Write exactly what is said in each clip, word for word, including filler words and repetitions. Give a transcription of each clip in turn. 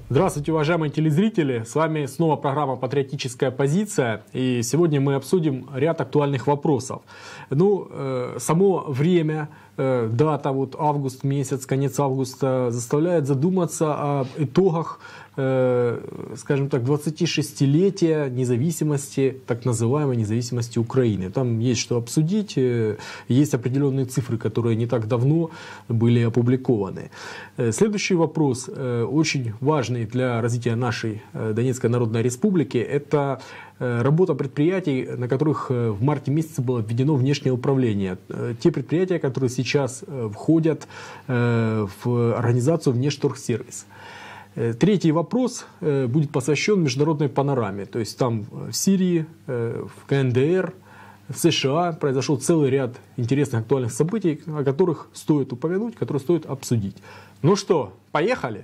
Здравствуйте, уважаемые телезрители! С вами снова программа «Патриотическая позиция». И сегодня мы обсудим ряд актуальных вопросов. Ну, э, само время, э, дата, вот август месяц, конец августа, заставляет задуматься об итогах, э, скажем так, двадцатишестилетия независимости, так называемой независимости Украины. Там есть что обсудить, э, есть определенные цифры, которые не так давно были опубликованы. Э, следующий вопрос, э, очень важный для развития нашей Донецкой Народной Республики, это работа предприятий, на которых в марте месяце было введено внешнее управление. Те предприятия, которые сейчас входят в организацию Внешторгсервис. Третий вопрос будет посвящен международной панораме. То есть там в Сирии, в КНДР, в США произошел целый ряд интересных актуальных событий, о которых стоит упомянуть, которые стоит обсудить. Ну что, поехали?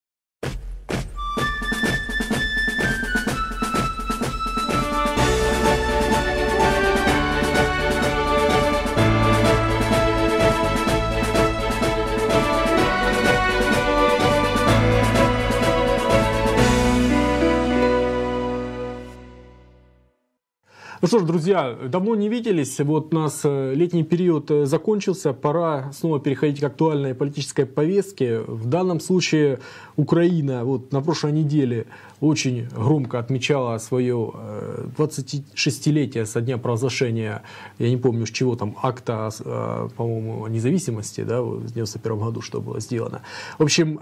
Ну что ж, друзья, давно не виделись, вот у нас летний период закончился, пора снова переходить к актуальной политической повестке. В данном случае Украина вот на прошлой неделе очень громко отмечала свое двадцатишестилетие со дня провозглашения, я не помню, с чего там, акта, по-моему, независимости, да, в девяносто первом году, что было сделано. В общем,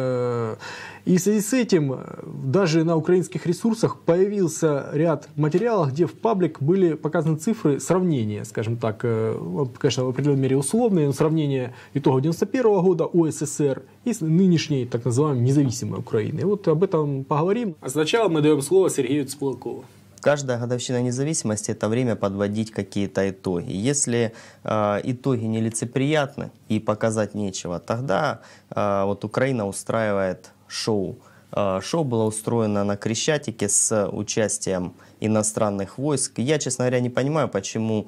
и в связи с этим даже на украинских ресурсах появился ряд материалов, где в паблик были показаны цифры сравнения, скажем так, конечно, в определенной мере условные, но сравнение итогов девяносто первого года УССР и с нынешней так называемой независимой Украиной. Вот об этом поговорим. А сначала мы даем слово Сергею Цыплакову. Каждая годовщина независимости – это время подводить какие-то итоги. Если э, итоги нелицеприятны и показать нечего, тогда э, вот Украина устраивает шоу. Э, шоу было устроено на Крещатике с участием иностранных войск. Я, честно говоря, не понимаю, почему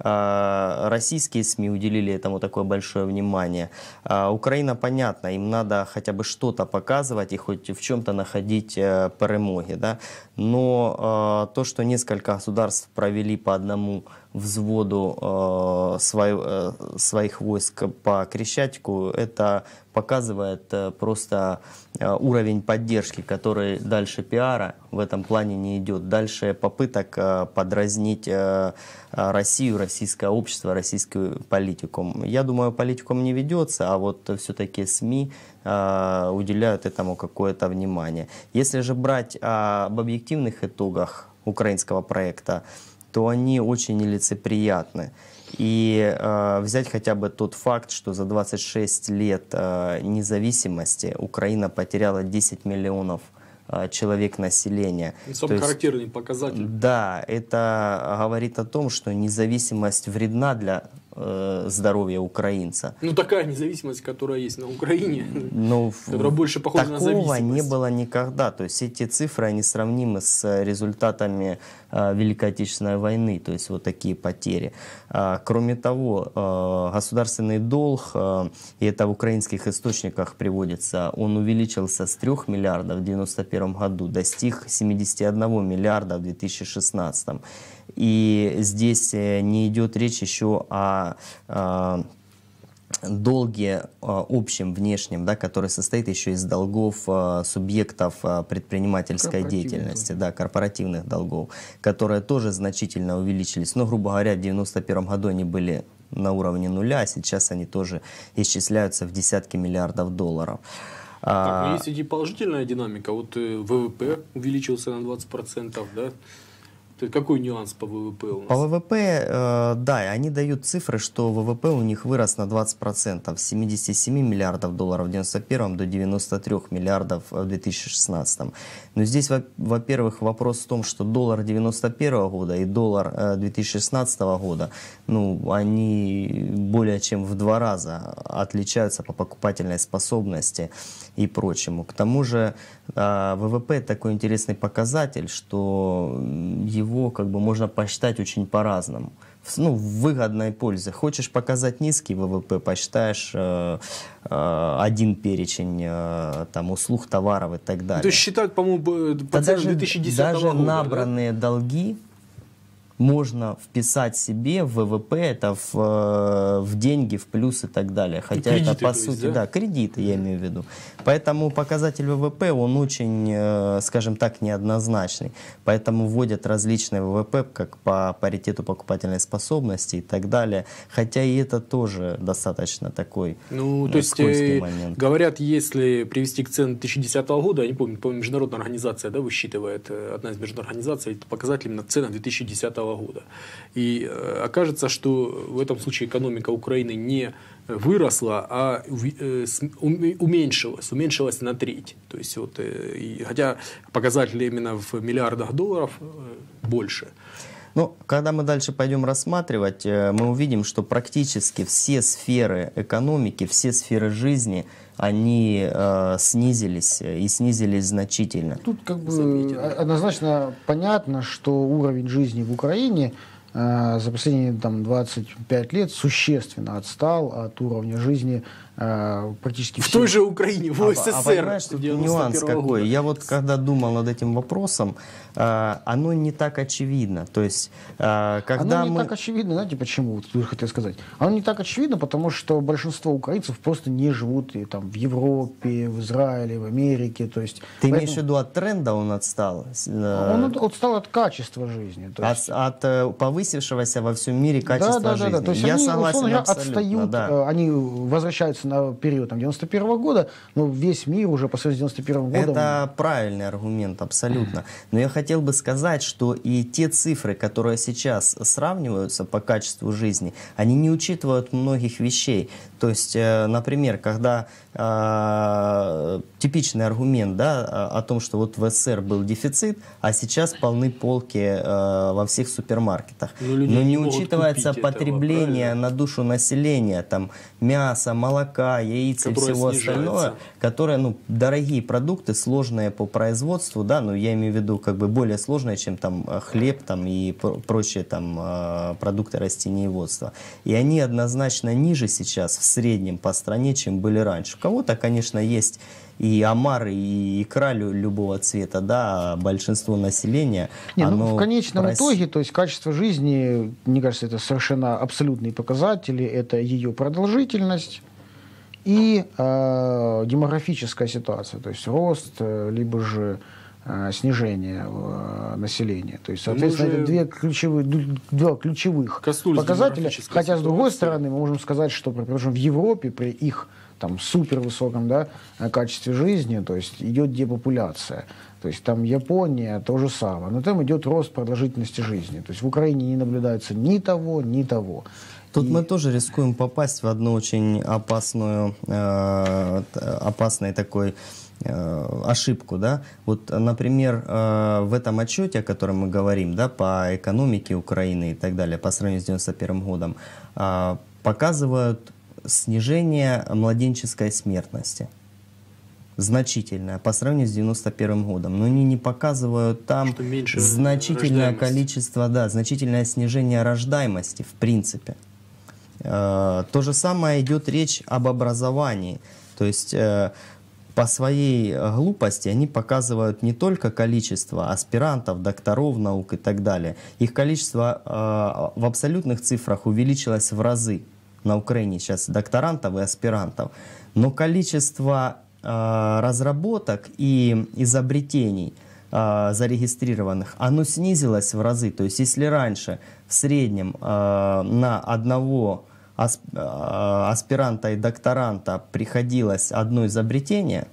э, российские СМИ уделили этому такое большое внимание. Э, Украина, понятно, им надо хотя бы что-то показывать и хоть в чем-то находить э, перемоги, да? Но э, то, что несколько государств провели по одному взводу э, свой, э, своих войск по Крещатику, это показывает э, просто э, уровень поддержки, который дальше пиара в этом плане не идет. Дальше попыток э, подразнить э, Россию, российское общество, российскую политику. Я думаю, политикум не ведется, а вот все-таки СМИ э, уделяют этому какое-то внимание. Если же брать э, об объективных итогах украинского проекта, то они очень нелицеприятны. И э, взять хотя бы тот факт, что за двадцать шесть лет э, независимости Украина потеряла десять миллионов э, человек населения. Самый есть, характерный показатель. Да, это говорит о том, что независимость вредна для э, здоровья украинца. Ну такая независимость, которая есть на Украине, ну, которая больше похожа на зависимость. Такого не было никогда. То есть эти цифры, они сравнимы с результатами э, Великой Отечественной войны, то есть вот такие потери. А, кроме того, э, государственный долг, э, и это в украинских источниках приводится, он увеличился с трёх миллиардов в девяносто первом году, достиг семидесяти одного миллиарда в две тысячи шестнадцатом. И здесь не идет речь еще о э, долге э, общем, внешнем, да, который состоит еще из долгов э, субъектов э, предпринимательской деятельности, да, корпоративных долгов, которые тоже значительно увеличились. Но, грубо говоря, в девяносто первом году они были на уровне нуля, а сейчас они тоже исчисляются в десятки миллиардов долларов. Так, но есть и положительная динамика. Вот ВВП увеличился на двадцать процентов, да? Какой нюанс по ВВП у нас? По ВВП, э, да, они дают цифры, что ВВП у них вырос на двадцать процентов, с семидесяти семи миллиардов долларов в девяносто первом до девяноста трёх миллиардов в две тысячи шестнадцатом. Но здесь, во-первых, вопрос в том, что доллар девяносто первого года и доллар э, две тысячи шестнадцатого года, ну, они более чем в два раза отличаются по покупательной способности и прочему. К тому же э, ВВП такой интересный показатель, что его его как бы можно посчитать очень по-разному. в, ну, в выгодной пользе. Хочешь показать низкий ВВП, посчитаешь э, э, один перечень э, там, услуг, товаров и так далее. То есть считают, по-моему, по Да ценам даже, две тысячи десятого даже года. набранные Да? долги можно вписать себе в ВВП, это в, в деньги, в плюс и так далее. Хотя кредиты, это по то есть, сути, да? да, кредиты я имею в виду. Поэтому показатель ВВП, он очень, э, скажем так, неоднозначный. Поэтому вводят различные ВВП, как по паритету покупательной способности и так далее. Хотя и это тоже достаточно такой Ну, э, то есть, скользкий э, момент. говорят, если привести к ценам две тысячи десятого года, я не помню, по международная организация, да, высчитывает, э, одна из международных организаций, это показатель именно цен две тысячи десятого года. И э, окажется, что в этом случае экономика Украины не выросла, а э, с- ум- уменьшилась, уменьшилась на треть. То есть, вот, э, и, хотя показатели именно в миллиардах долларов э, больше. Ну, когда мы дальше пойдем рассматривать, э, мы увидим, что практически все сферы экономики, все сферы жизни, они э, снизились э, и снизились значительно. Тут как бы Заметил. однозначно понятно, что уровень жизни в Украине э, за последние там, двадцать пять лет существенно отстал от уровня жизни э, практически В всех. той же Украине, в А- СССР. А, понимаешь, тут девяносто нюанс первого какой? года. Я вот когда думал над этим вопросом, э, оно не так очевидно. То есть, э, когда Оно не мы... так очевидно, знаете почему, вот я хотел сказать. Оно не так очевидно, потому что большинство украинцев просто не живут и, там, в Европе, в Израиле, в Америке. То есть, Ты поэтому имеешь в виду от тренда он отстал? Э, он от- отстал от качества жизни. То От, есть, от, э, повысившегося во всем мире качества да, да, жизни. Да, да. То есть Я они, согласен условно говоря, абсолютно, отстают, да. э, они возвращаются на период там, девяносто первого года, но весь мир уже по сравнению с девяносто первым годом... Это правильный аргумент, абсолютно. Но я хотел бы сказать, что и те цифры, которые сейчас сравниваются по качеству жизни, они не учитывают многих вещей. То есть, э, например, когда э, типичный аргумент, да, о том, что вот в СССР был дефицит, а сейчас полны полки э, во всех супермаркетах. Но люди Но не не могут учитывается купить этого, потребление правильно? на душу населения, там мяса, молока, яиц и Которое всего снижается. остального, которые, ну, дорогие продукты, сложные по производству, да, ну, я имею в виду, как бы более сложные, чем там э, хлеб, там и про- прочие там э, продукты растениеводства. И они однозначно ниже сейчас в среднем по стране, чем были раньше. У кого-то, конечно, есть и омары, и икра лю- любого цвета, да, а большинство населения, Не, ну, оно в конечном прос- итоге, то есть качество жизни, мне кажется, это совершенно абсолютные показатели, это ее продолжительность и э, демографическая ситуация, то есть рост, э, либо же э, снижение э, населения. То есть, соответственно, же это две ключевые, ду- два ключевых коснулись показателя. демографической Хотя, с другой ситуации. стороны, мы можем сказать, что, предположим, в Европе при их там супер высоком, да, качестве жизни, то есть идет депопуляция. То есть там Япония то же самое, но там идет рост продолжительности жизни. То есть в Украине не наблюдается ни того, ни того. Тут И- мы тоже рискуем попасть в одну очень опасную, э, т- опасный такой э, ошибку, да. Вот, например, э, в этом отчете, о котором мы говорим, да, по экономике Украины и так далее, по сравнению с девяносто первым годом, э, показывают снижение младенческой смертности. Значительное по сравнению с девяносто первым годом. Но они не показывают там Что меньше значительное рождаемость. количество, да, значительное снижение рождаемости в принципе. Э, То же самое идет речь об образовании. То есть э, по своей э, глупости они показывают не только количество аспирантов, докторов наук и так далее. Их количество э, в абсолютных цифрах увеличилось в разы. На Украине сейчас докторантов и аспирантов. Но количество э, разработок и изобретений э, зарегистрированных, оно снизилось в разы. То есть если раньше в среднем э, на одного асп- э, аспиранта и докторанта приходилось одно изобретение,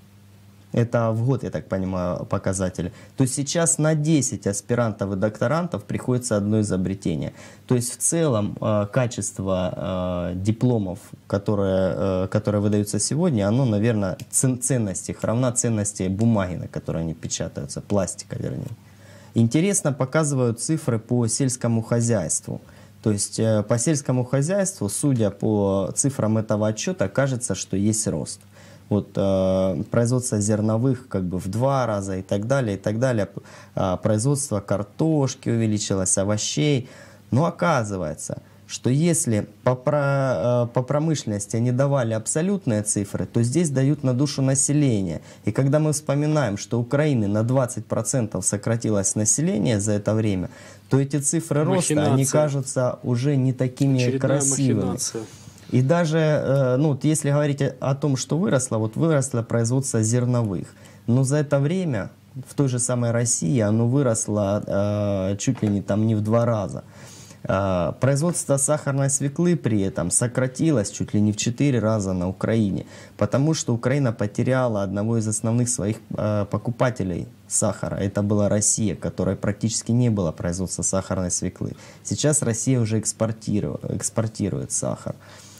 это в год, я так понимаю, показатель, то сейчас на десять аспирантов и докторантов приходится одно изобретение. То есть в целом э, качество э, дипломов, которые, э, которые выдаются сегодня, оно, наверное, цен, ценность их равна ценности бумаги, на которой они печатаются, пластика, вернее. Интересно показывают цифры по сельскому хозяйству. То есть э, по сельскому хозяйству, судя по цифрам этого отчета, кажется, что есть рост. Вот, э, производство зерновых как бы в два раза и так далее, и так далее. Э, производство картошки увеличилось, овощей. Но оказывается, что если по, про, по промышленности они давали абсолютные цифры, то здесь дают на душу населения. И когда мы вспоминаем, что Украины на двадцать процентов сократилось население за это время, то эти цифры роста, они кажутся уже не такими Очередная красивыми. махинация. И даже, ну, если говорить о том, что выросло, вот выросло производство зерновых. Но за это время в той же самой России оно выросло э, чуть ли не там не в два раза. Э, производство сахарной свеклы при этом сократилось чуть ли не в четыре раза на Украине, потому что Украина потеряла одного из основных своих э, покупателей сахара. Это была Россия, которой практически не было производства сахарной свеклы. Сейчас Россия уже экспортирует, экспортирует сахар.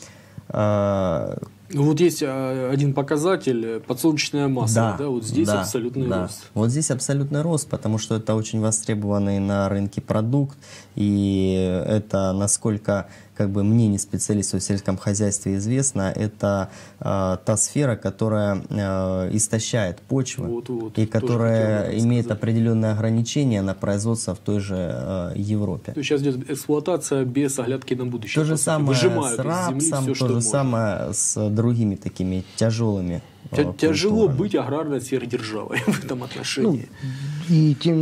Э, Ну вот есть один показатель, подсолнечное масло, да, да? Вот здесь да, абсолютный да. рост. Вот здесь абсолютный рост, потому что это очень востребованный на рынке продукт, и это, насколько как бы мне, не специалисту в сельском хозяйстве, известно, это э, та сфера, которая э, истощает почвы, вот, вот, и которая имеет определенные ограничения на производство в той же э, Европе. То есть сейчас идет эксплуатация без оглядки на будущее. То же самое Выжимают с рапсом, все, то что же можно. самое с другими такими тяжелыми Тя- Тяжело культурами. быть аграрной сверхдержавой в этом отношении. Ну, и тем не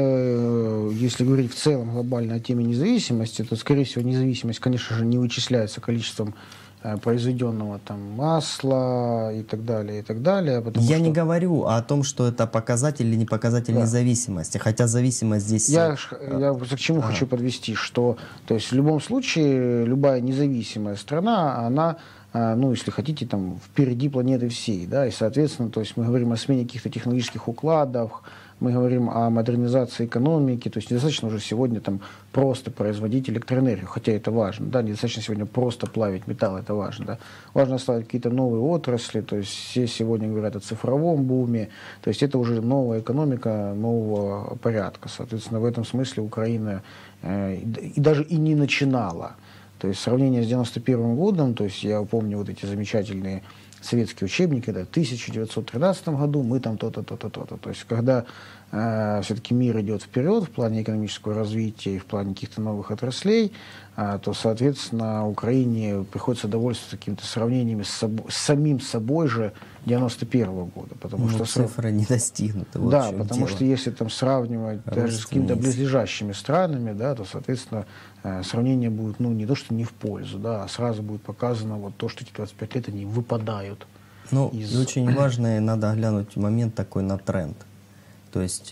менее, если говорить в целом глобально о теме независимости, то, скорее всего, независимость, конечно же, не вычисляется количеством э, произведенного там масла и так далее, и так далее. Я что... не говорю о том, что это показатель или не показатель Да. независимости, хотя зависимость здесь... Я, я к чему а. хочу подвести, что то есть, в любом случае любая независимая страна, она, ну, если хотите, там, впереди планеты всей, да, и, соответственно, то есть мы говорим о смене каких-то технологических укладов, мы говорим о модернизации экономики, то есть недостаточно уже сегодня там просто производить электроэнергию, хотя это важно, да, недостаточно сегодня просто плавить металл, это важно, да, важно оставить какие-то новые отрасли, то есть все сегодня говорят о цифровом буме, то есть это уже новая экономика нового порядка, соответственно, в этом смысле Украина э, и даже и не начинала. То есть сравнение с девяносто первым годом, то есть я помню вот эти замечательные советские учебники, да, в тысяча девятьсот тринадцатом году мы там то-то, то-то, то-то. То есть когда э, все-таки мир идет вперед в плане экономического развития и в плане каких-то новых отраслей, э, то, соответственно, Украине приходится довольствоваться какими-то сравнениями с, собой, с самим собой же девяносто первого года. Потому ну, что цифры не достигнуты. Вот да, в чем потому дело. что если там сравнивать Рост даже с какими-то вниз. близлежащими странами, да, то, соответственно, э, сравнение будет, ну, не то, что не в пользу, да, а сразу будет показано вот то, что эти двадцать пять лет они выпадают. Ну, из- и очень важный, надо глянуть момент такой на тренд. То есть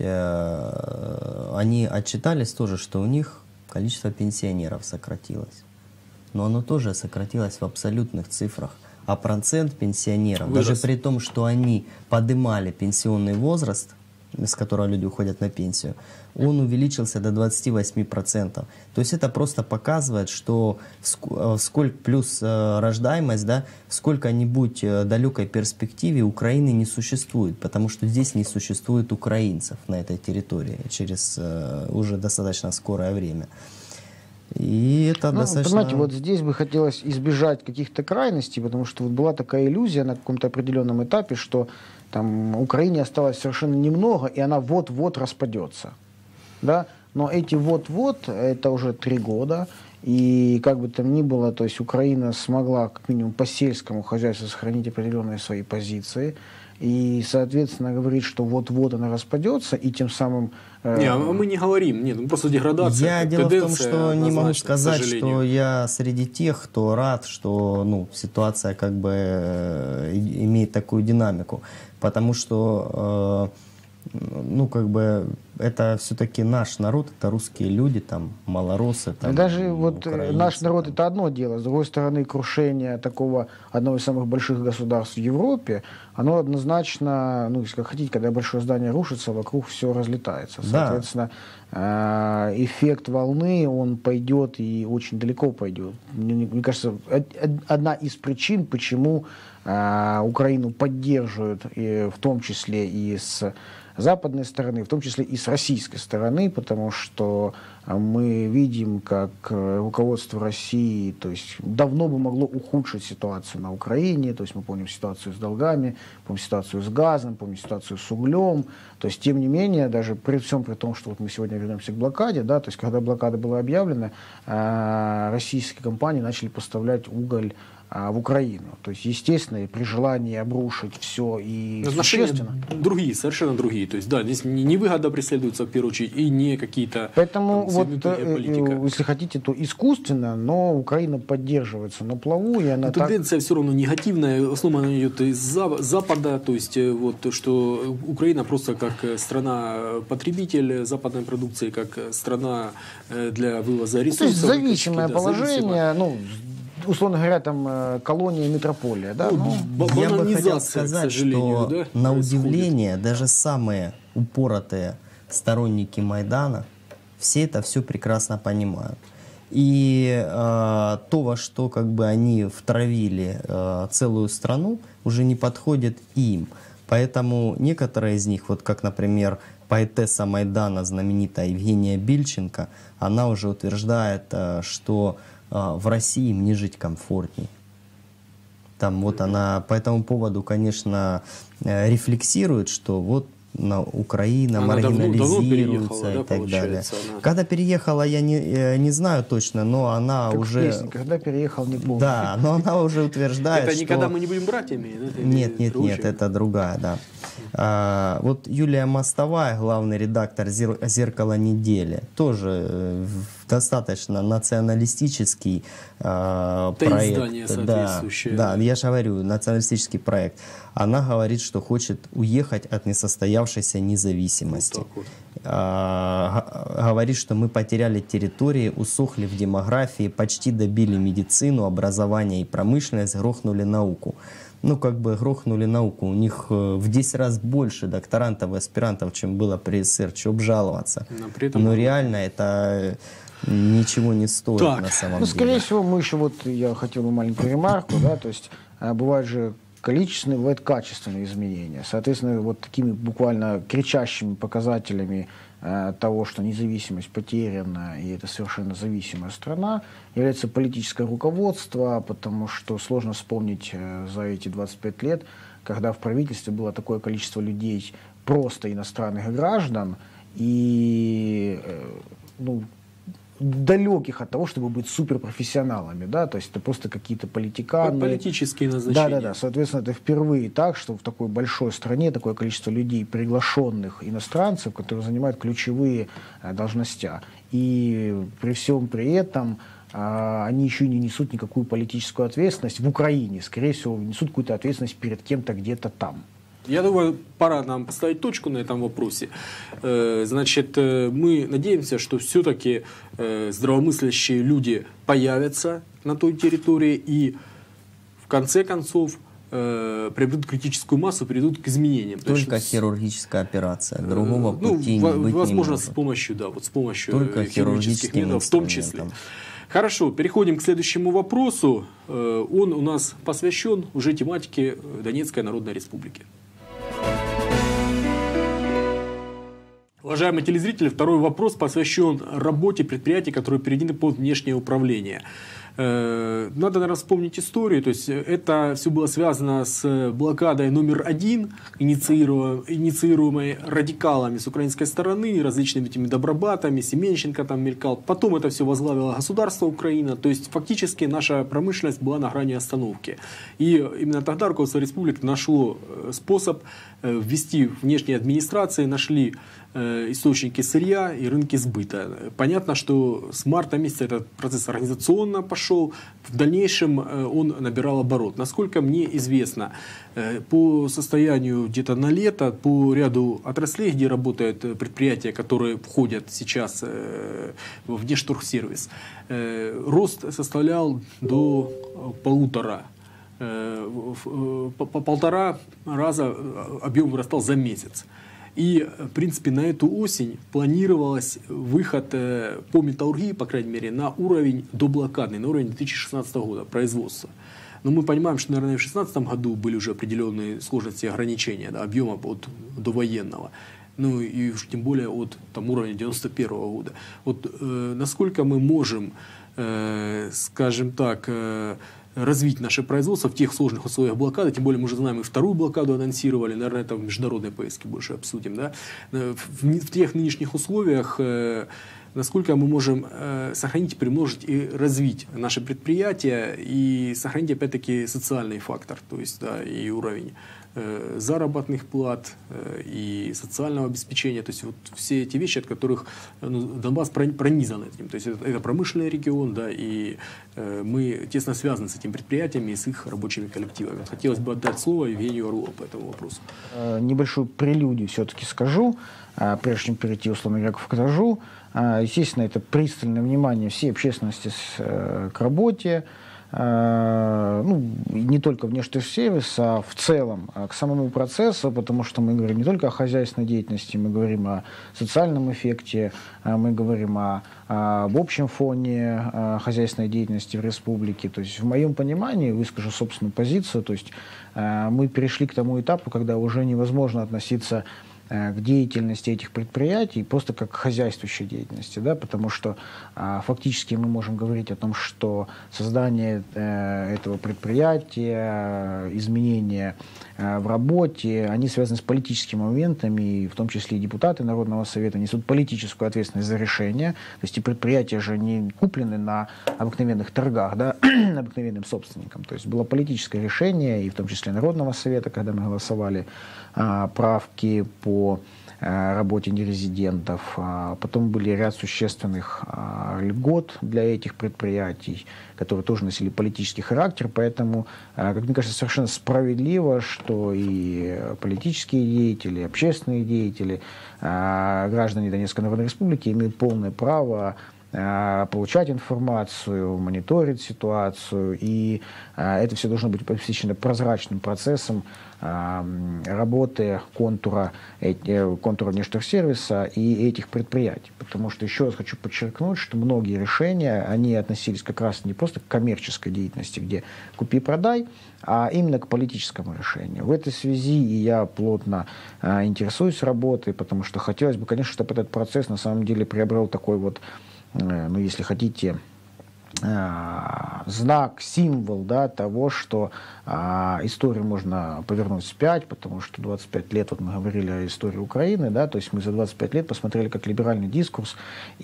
э, они отчитались тоже, что у них количество пенсионеров сократилось. Но оно тоже сократилось в абсолютных цифрах. А процент пенсионеров, Вырос. даже при том, что они поднимали пенсионный возраст, с которого люди уходят на пенсию, он увеличился до двадцати восьми процентов. То есть это просто показывает, что ск- сколько плюс э, рождаемость, да, в сколько-нибудь э, далекой перспективе Украины не существует, потому что здесь не существует украинцев на этой территории через э, уже достаточно скорое время. И это Ну, достаточно... понимаете, вот здесь бы хотелось избежать каких-то крайностей, потому что вот была такая иллюзия на каком-то определенном этапе, что там Украине осталось совершенно немного, и она вот-вот распадется. Да? Но эти вот-вот, это уже три года, и как бы там ни было, то есть Украина смогла как минимум по сельскому хозяйству сохранить определенные свои позиции, и, соответственно, говорит, что вот-вот она распадется, и тем самым... э, Не, а мы не говорим, нет, ну просто деградация. Я дело в том, тенденция что не могу однозначно, к сказать, сожалению. что я среди тех, кто рад, что ну, ситуация как бы э, и- имеет такую динамику, потому что э, ну как бы это все-таки наш народ, это русские люди, там малоросы, там, Даже вот э, украинцы, наш народ там. это одно дело. С другой стороны, крушение такого одного из самых больших государств в Европе, оно однозначно, ну, если как хотите, когда большое здание рушится, вокруг все разлетается. Да. Соответственно, э, эффект волны, он пойдет и очень далеко пойдет. Мне, мне кажется, од- од- одна из причин, почему э, Украину поддерживают, и в том числе и с западной стороны, в том числе и с российской стороны, потому что мы видим, как руководство России, то есть давно бы могло ухудшить ситуацию на Украине, то есть мы помним ситуацию с долгами, помним ситуацию с газом, помним ситуацию с углем, то есть тем не менее, даже при всем при том, что вот мы сегодня вернемся к блокаде, да, то есть когда блокада была объявлена, российские компании начали поставлять уголь в Украину. То есть, естественно, при желании обрушить все и существенно. Другие, совершенно другие. То есть, да, здесь не выгода преследуется в первую очередь и не какие-то... Поэтому, там, вот, если хотите, то искусственно, но Украина поддерживается на плаву, и она но так... Тенденция все равно негативная, в основном она идет из Запада, то есть, вот, что Украина просто как страна-потребитель западной продукции, как страна для вывоза ресурсов. То есть, зависимое да, положение, ну, условно говоря, там колония, метрополия, да? Ну, ну, я бы хотел сказать, что да, на происходит. удивление даже самые упоротые сторонники Майдана все это все прекрасно понимают. И э, то, во что как бы они втравили э, целую страну, уже не подходит им. Поэтому некоторые из них, вот как, например, поэтесса Майдана, знаменитая Евгения Бильченко, она уже утверждает, э, что в России мне жить комфортней. Там вот она по этому поводу, конечно, рефлексирует, что вот на Украина она маргинализируется давно, давно и так далее. Она... Когда переехала, я не, не знаю точно, но она как уже... Песня, когда переехал, не помню. Да, но она уже утверждает, это что... никогда мы не будем братьями? Нет, нет, нет, это другая, да. А, вот Юлия Мостовая, главный редактор «Зеркала недели», тоже достаточно националистический э, проект. Издание соответствующее. Да, да, я же говорю, националистический проект. Она говорит, что хочет уехать от несостоявшейся независимости. Вот вот. А, говорит, что мы потеряли территории, усохли в демографии, почти добили медицину, образование и промышленность, грохнули науку. Ну, как бы грохнули науку. У них в десять раз больше докторантов и аспирантов, чем было при СССР. Чего жаловаться? Но, при этом... Но реально это ничего не стоит так. на самом ну, деле. Скорее всего, мы еще, вот я хотел бы маленькую ремарку, да, то есть бывают же количественные, бывают качественные изменения. Соответственно, вот такими буквально кричащими показателями э, того, что независимость потеряна, и это совершенно зависимая страна, является политическое руководство, потому что сложно вспомнить э, за эти двадцать пять лет, когда в правительстве было такое количество людей, просто иностранных граждан, и э, ну, далеких от того, чтобы быть суперпрофессионалами, да, то есть это просто какие-то политиканы. Политические назначения. Да, да, да, соответственно, это впервые так, что в такой большой стране такое количество людей, приглашенных иностранцев, которые занимают ключевые а, должности. И при всем при этом а, они еще и не несут никакую политическую ответственность в Украине, скорее всего, несут какую-то ответственность перед кем-то где-то там. Я думаю, пора нам поставить точку на этом вопросе. Значит, мы надеемся, что все-таки здравомыслящие люди появятся на той территории и в конце концов приобретут критическую массу, придут к изменениям. Только есть, хирургическая операция, другого ну, пути в, быть возможно, не с помощью, да, вот с помощью Только хирургических методов в том числе. Хорошо, переходим к следующему вопросу. Он у нас посвящен уже тематике Донецкой Народной Республики. Уважаемые телезрители, второй вопрос посвящен работе предприятий, которые переведены под внешнее управление. Надо, наверное, вспомнить историю. То есть это все было связано с блокадой номер один, инициируемой радикалами с украинской стороны, различными этими Добробатами, Семенченко там мелькал. Потом это все возглавило государство Украина. То есть фактически наша промышленность была на грани остановки. И именно тогда руководство республик нашло способ ввести внешние администрации, нашли источники сырья и рынки сбыта. Понятно, что с марта месяца этот процесс организационно пошел, в дальнейшем он набирал оборот. Насколько мне известно, по состоянию где-то на лето, по ряду отраслей, где работают предприятия, которые входят сейчас в внешторгсервис, рост составлял до полутора. По полтора раза объем вырастал за месяц. И, в принципе, на эту осень планировалось выход по металлургии, по крайней мере, на уровень доблокадный, на уровень две тысячи шестнадцатого года производства. Но мы понимаем, что, наверное, в две тысячи шестнадцатом году были уже определенные сложности и ограничения, да, объема от довоенного. ну и уж тем более от там, уровня девяносто первого года. Вот э, насколько мы можем, э, скажем так, э, развить наше производство в тех сложных условиях блокады, тем более мы уже знаем, и вторую блокаду анонсировали, наверное, это в международной поездке больше обсудим, да? В, в тех нынешних условиях э, насколько мы можем э, сохранить, приумножить и развить наши предприятия и сохранить, опять-таки, социальный фактор, то есть, да, и уровень э, заработных плат э, и социального обеспечения, то есть вот все эти вещи, от которых ну, Донбасс пронизан этим, то есть это, это промышленный регион, да, и э, мы тесно связаны с этими предприятиями и с их рабочими коллективами. Хотелось бы отдать слово Евгению Орлову по этому вопросу. Небольшую прелюдию все-таки скажу, прежде чем перейти, условно говоря, к фактажу. Естественно, это пристальное внимание всей общественности к работе, ну, не только внешторгсервис, а в целом к самому процессу, потому что мы говорим не только о хозяйственной деятельности, мы говорим о социальном эффекте, мы говорим о, об общем фоне хозяйственной деятельности в республике. То есть в моем понимании, выскажу собственную позицию, то есть мы перешли к тому этапу, когда уже невозможно относиться к деятельности этих предприятий просто как к хозяйствующей деятельности, да, потому что а, фактически мы можем говорить о том, что создание э, этого предприятия, изменения э, в работе, они связаны с политическими моментами, и в том числе и депутаты Народного совета несут политическую ответственность за решение. То есть и предприятия же не куплены на обыкновенных торгах, да, обыкновенным собственникам. То есть было политическое решение, и в том числе Народного совета, когда мы голосовали а, правки по по работе нерезидентов. Потом были ряд существенных льгот для этих предприятий, которые тоже носили политический характер. Поэтому, как мне кажется, совершенно справедливо, что и политические деятели, общественные деятели, граждане Донецкой Народной Республики имеют полное право получать информацию, мониторить ситуацию, и это все должно быть обеспечено прозрачным процессом работы контура, контура внешторгсервиса и этих предприятий. Потому что, еще раз хочу подчеркнуть, что многие решения, они относились как раз не просто к коммерческой деятельности, где купи-продай, а именно к политическому решению. В этой связи и я плотно а, интересуюсь работой, потому что хотелось бы, конечно, чтобы этот процесс на самом деле приобрел такой вот, ну, если хотите, знак, символ, да, того, что а, историю можно повернуть вспять, потому что двадцать пять лет, вот мы говорили о истории Украины, да, то есть мы за двадцать пять лет посмотрели, как либеральный дискурс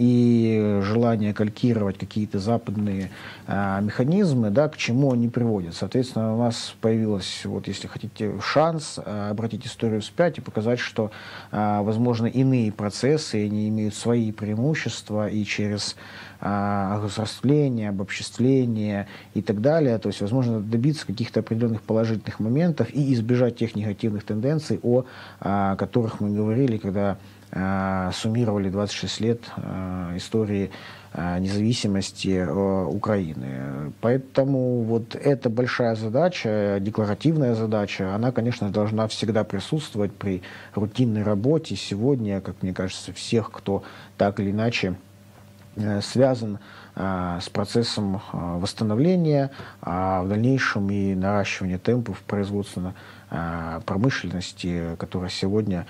и желание калькировать какие-то западные а, механизмы, да, к чему они приводят. Соответственно, у нас появился, вот, если хотите, шанс а, обратить историю вспять и показать, что, а, возможно, иные процессы, они имеют свои преимущества, и через огосударствление, обобществление и так далее. То есть, возможно, добиться каких-то определенных положительных моментов и избежать тех негативных тенденций, о, о которых мы говорили, когда а, суммировали двадцать шесть лет а, истории а, независимости а, Украины. Поэтому вот эта большая задача, декларативная задача, она, конечно, должна всегда присутствовать при рутинной работе. Сегодня, как мне кажется, всех, кто так или иначе связан а, с процессом а, восстановления, а в дальнейшем и наращивания темпов производственной а, промышленности, которая сегодня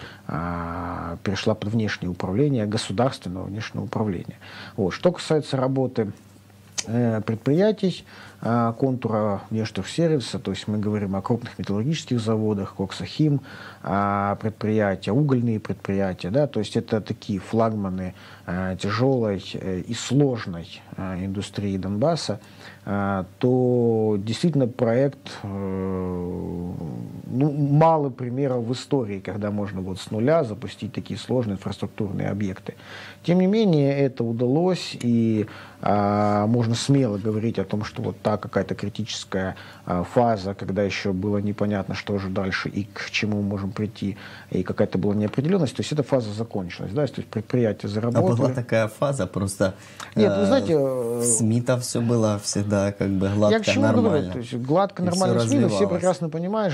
а, перешла под внешнее управление, государственного внешнего управления. Вот. Что касается работы э, предприятий, а, контура внешторгсервиса, то есть мы говорим о крупных металлургических заводах, Коксахим, а, предприятия, угольные предприятия, да, то есть это такие флагманы а, тяжелой а, и сложной а, индустрии Донбасса, а, то действительно проект, а, ну, мало примеров в истории, когда можно вот с нуля запустить такие сложные инфраструктурные объекты. Тем не менее, это удалось, и а, можно смело говорить о том, что вот та какая-то критическая а, фаза, когда еще было непонятно, что же дальше и к чему мы можем прийти, и какая-то была неопределенность, то есть эта фаза закончилась, да, то есть предприятия заработали. А была такая фаза, просто Нет, вы знаете, в СМИ-то все было всегда как бы гладко, я к чему нормально. Говорю, то есть гладко, И нормально все СМИ, все развивалось. прекрасно понимаешь, да, что когда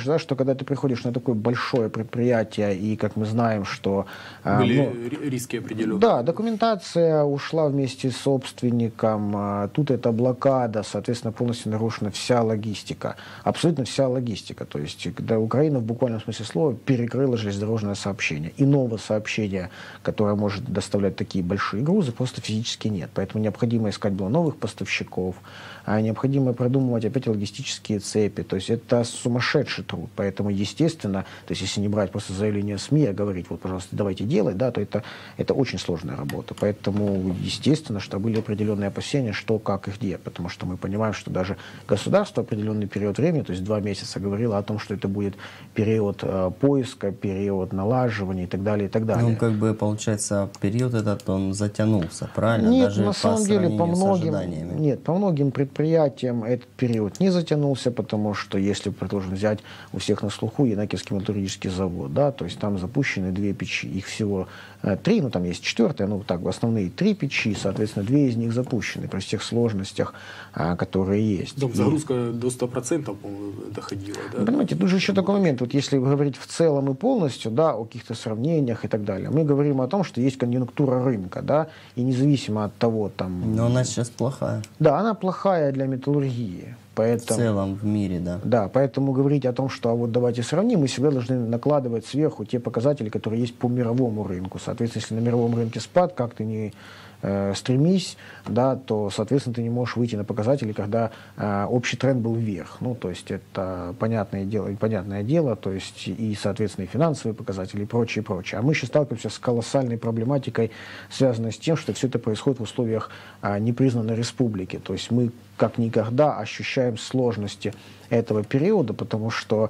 когда ты приходишь на такое большое предприятие, и, как мы знаем, что... Были ну, риски определенные. Да, документация ушла вместе с собственником, тут это блокада, соответственно, полностью нарушена вся логистика, абсолютно вся логистика. То есть, когда Украина в буквальном смысле слова перекрыла железнодорожное сообщение. Иного сообщения, которое может доставлять такие большие грузы, просто физически нет. Поэтому необходимо искать было новых поставщиков, а необходимо продумывать опять логистические цепи. То есть это сумасшедший труд. Поэтому, естественно, то есть если не брать просто заявление СМИ, а говорить, вот, пожалуйста, давайте делать, да, то это, это очень сложная работа. Поэтому, естественно, что были определенные опасения, что, как и где. Потому что мы понимаем, что даже государство определенный период времени, то есть два месяца, говорило о том, что это будет период э, поиска, период налаживания и так далее, и так далее. Ну, как бы, получается, период этот, он затянулся, правильно? Нет, даже на самом деле, по многим, ожиданиями. нет, по многим предприятиям этот период не затянулся, потому что, если, предложим, взять у всех на слуху Янакиевский металлургический завод, да, то есть там запущены две печи, их всего э, три, ну там есть четвертая, ну так, основные три печи, соответственно, две из них запущены при всех сложностях, э, которые есть. Там загрузка и... до ста процентов, по-моему, доходила, да? Понимаете, тут же еще такой момент, вот если говорить в целом и полностью, да, о каких-то сравнениях и так далее, мы говорим о том, что есть конъюнктура рынка, да, и независимо от того, там... Но она сейчас плохая. Да, она плохая для металлургии. Поэтому, в целом в мире, да. Да, поэтому говорить о том, что а вот давайте сравним, мы всегда должны накладывать сверху те показатели, которые есть по мировому рынку. Соответственно, если на мировом рынке спад, как ты не э, стремись, да, то, соответственно, ты не можешь выйти на показатели, когда э, общий тренд был вверх. Ну, то есть это понятное дело, понятное дело, то есть и, соответственно, и финансовые показатели, и прочее, и прочее. А мы сейчас сталкиваемся с колоссальной проблематикой, связанной с тем, что все это происходит в условиях э, непризнанной республики. То есть мы как никогда ощущаем сложности этого периода, потому что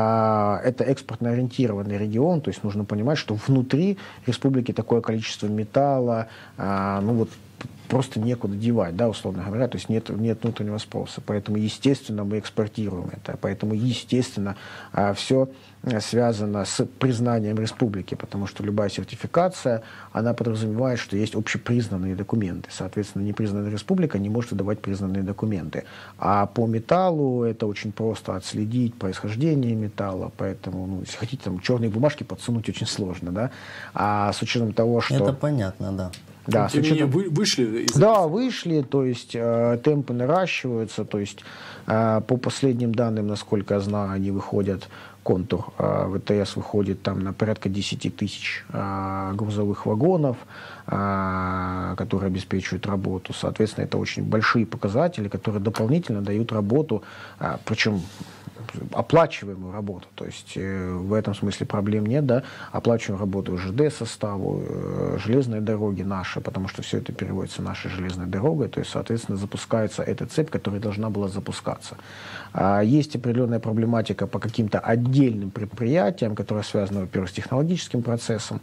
а, это экспортно ориентированный регион, то есть нужно понимать, что внутри республики такое количество металла, а, ну вот просто некуда девать, да, условно говоря, то есть нет, нет внутреннего спроса, поэтому, естественно, мы экспортируем это, поэтому, естественно, а, все связано с признанием республики, потому что любая сертификация, она подразумевает, что есть общепризнанные документы. Соответственно, непризнанная республика не может выдавать признанные документы. А по металлу это очень просто отследить происхождение металла, поэтому, ну, если хотите, там, черные бумажки подсунуть очень сложно, да. А с учетом того, что... Это понятно, да. Да, тем не менее, вы вышли из... Да, вышли, то есть э, темпы наращиваются, то есть э, по последним данным, насколько я знаю, они выходят, контур э, ВТС выходит там на порядка десяти тысяч э, грузовых вагонов, э, которые обеспечивают работу. Соответственно, это очень большие показатели, которые дополнительно дают работу, э, причем оплачиваемую работу, то есть э, в этом смысле проблем нет, да, оплачиваем работу ЖД составу, э, железные дороги наши, потому что все это переводится нашей железной дорогой, то есть, соответственно, запускается эта цепь, которая должна была запускаться. А есть определенная проблематика по каким-то отдельным предприятиям, которые связаны, во-первых, с технологическим процессом,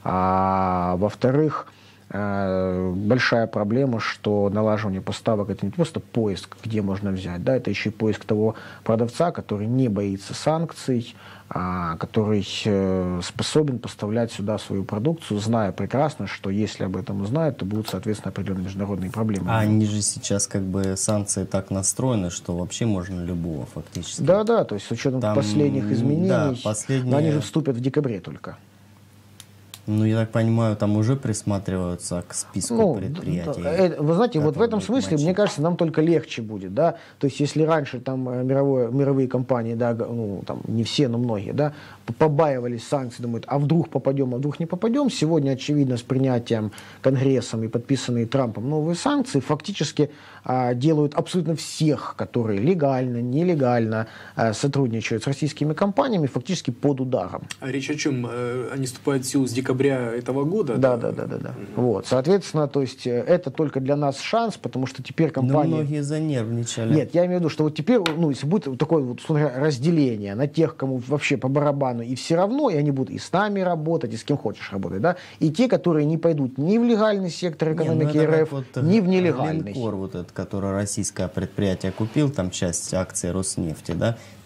а во-вторых, большая проблема, что налаживание поставок — это не просто поиск, где можно взять, да, это еще и поиск того продавца, который не боится санкций, а, который способен поставлять сюда свою продукцию, зная прекрасно, что если об этом узнают, то будут, соответственно, определенные международные проблемы. А они же сейчас как бы санкции так настроены, что вообще можно любого фактически. Да, да, то есть с учетом Там, последних изменений, да, последние... но они же вступят в декабре только. Ну, я так понимаю, там уже присматриваются к списку ну, предприятий. Да, вы знаете, вот в этом смысле, мочить. Мне кажется, нам только легче будет, да. То есть, если раньше там мировое, мировые компании, да, ну, там не все, но многие, да, побаивались санкций, думают, а вдруг попадем, а вдруг не попадем. Сегодня, очевидно, с принятием Конгрессом и подписанные Трампом новые санкции фактически а, делают абсолютно всех, которые легально, нелегально а, сотрудничают с российскими компаниями, фактически под ударом. А речь о чем? Они вступают в силу с декабря этого года? Да, да, да, да, да. Mm-hmm. Вот, соответственно, то есть это только для нас шанс, потому что теперь компании... Но многие занервничали. Нет, я имею в виду, что вот теперь, ну, если будет такое вот разделение на тех, кому вообще по барабану и все равно, и они будут и с нами работать, и с кем хочешь работать, да, и те, которые не пойдут ни в легальный сектор экономики не, ну РФ, вот ни в нелегальный. Линкор, вот этот, который российское предприятие купил, там часть акций Роснефти, да,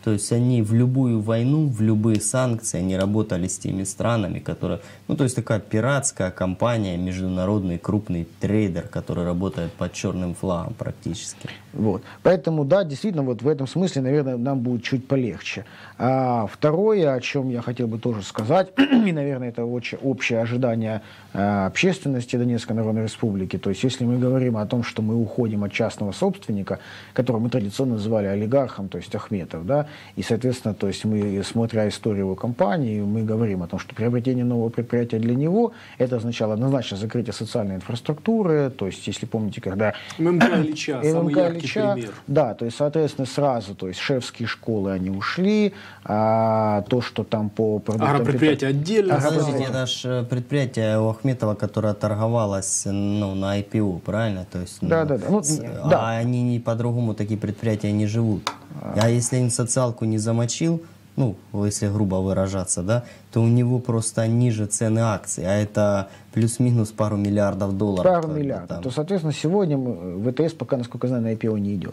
То есть они в любую войну, в любые санкции, они работали с теми странами, которые... Ну, то есть такая пиратская компания, международный крупный трейдер, который работает под черным флагом практически. Вот. Поэтому, да, действительно, вот в этом смысле, наверное, нам будет чуть полегче. А второе, о чем я хотел бы тоже сказать, и, наверное, это очень общее ожидание а, общественности Донецкой Народной Республики. То есть, если мы говорим о том, что мы уходим от частного собственника, которого мы традиционно называли олигархом, то есть Ахметов, да, и, соответственно, то есть мы, смотря историю его компании, мы говорим о том, что приобретение нового предприятия для него, это означало однозначно закрытие социальной инфраструктуры, то есть, если помните, когда... ММК Ильича, самый яркий пример. Да, то есть, соответственно, сразу, то есть, шефские школы, они ушли, а то, что там по продуктам... Агропредприятие отдельно. Подождите, это же предприятие у Ахметова, которое торговалось, ну, на ай пи о, правильно? То есть, ну, да, да, да. Ну, а да. они не по-другому, такие предприятия не живут. А если он социалку не замочил, ну, если грубо выражаться, да, то у него просто ниже цены акций, а это плюс-минус пару миллиардов долларов. Пару миллиардов. Там. То, соответственно, сегодня ВТС пока, насколько я знаю, на ай пи о не идет.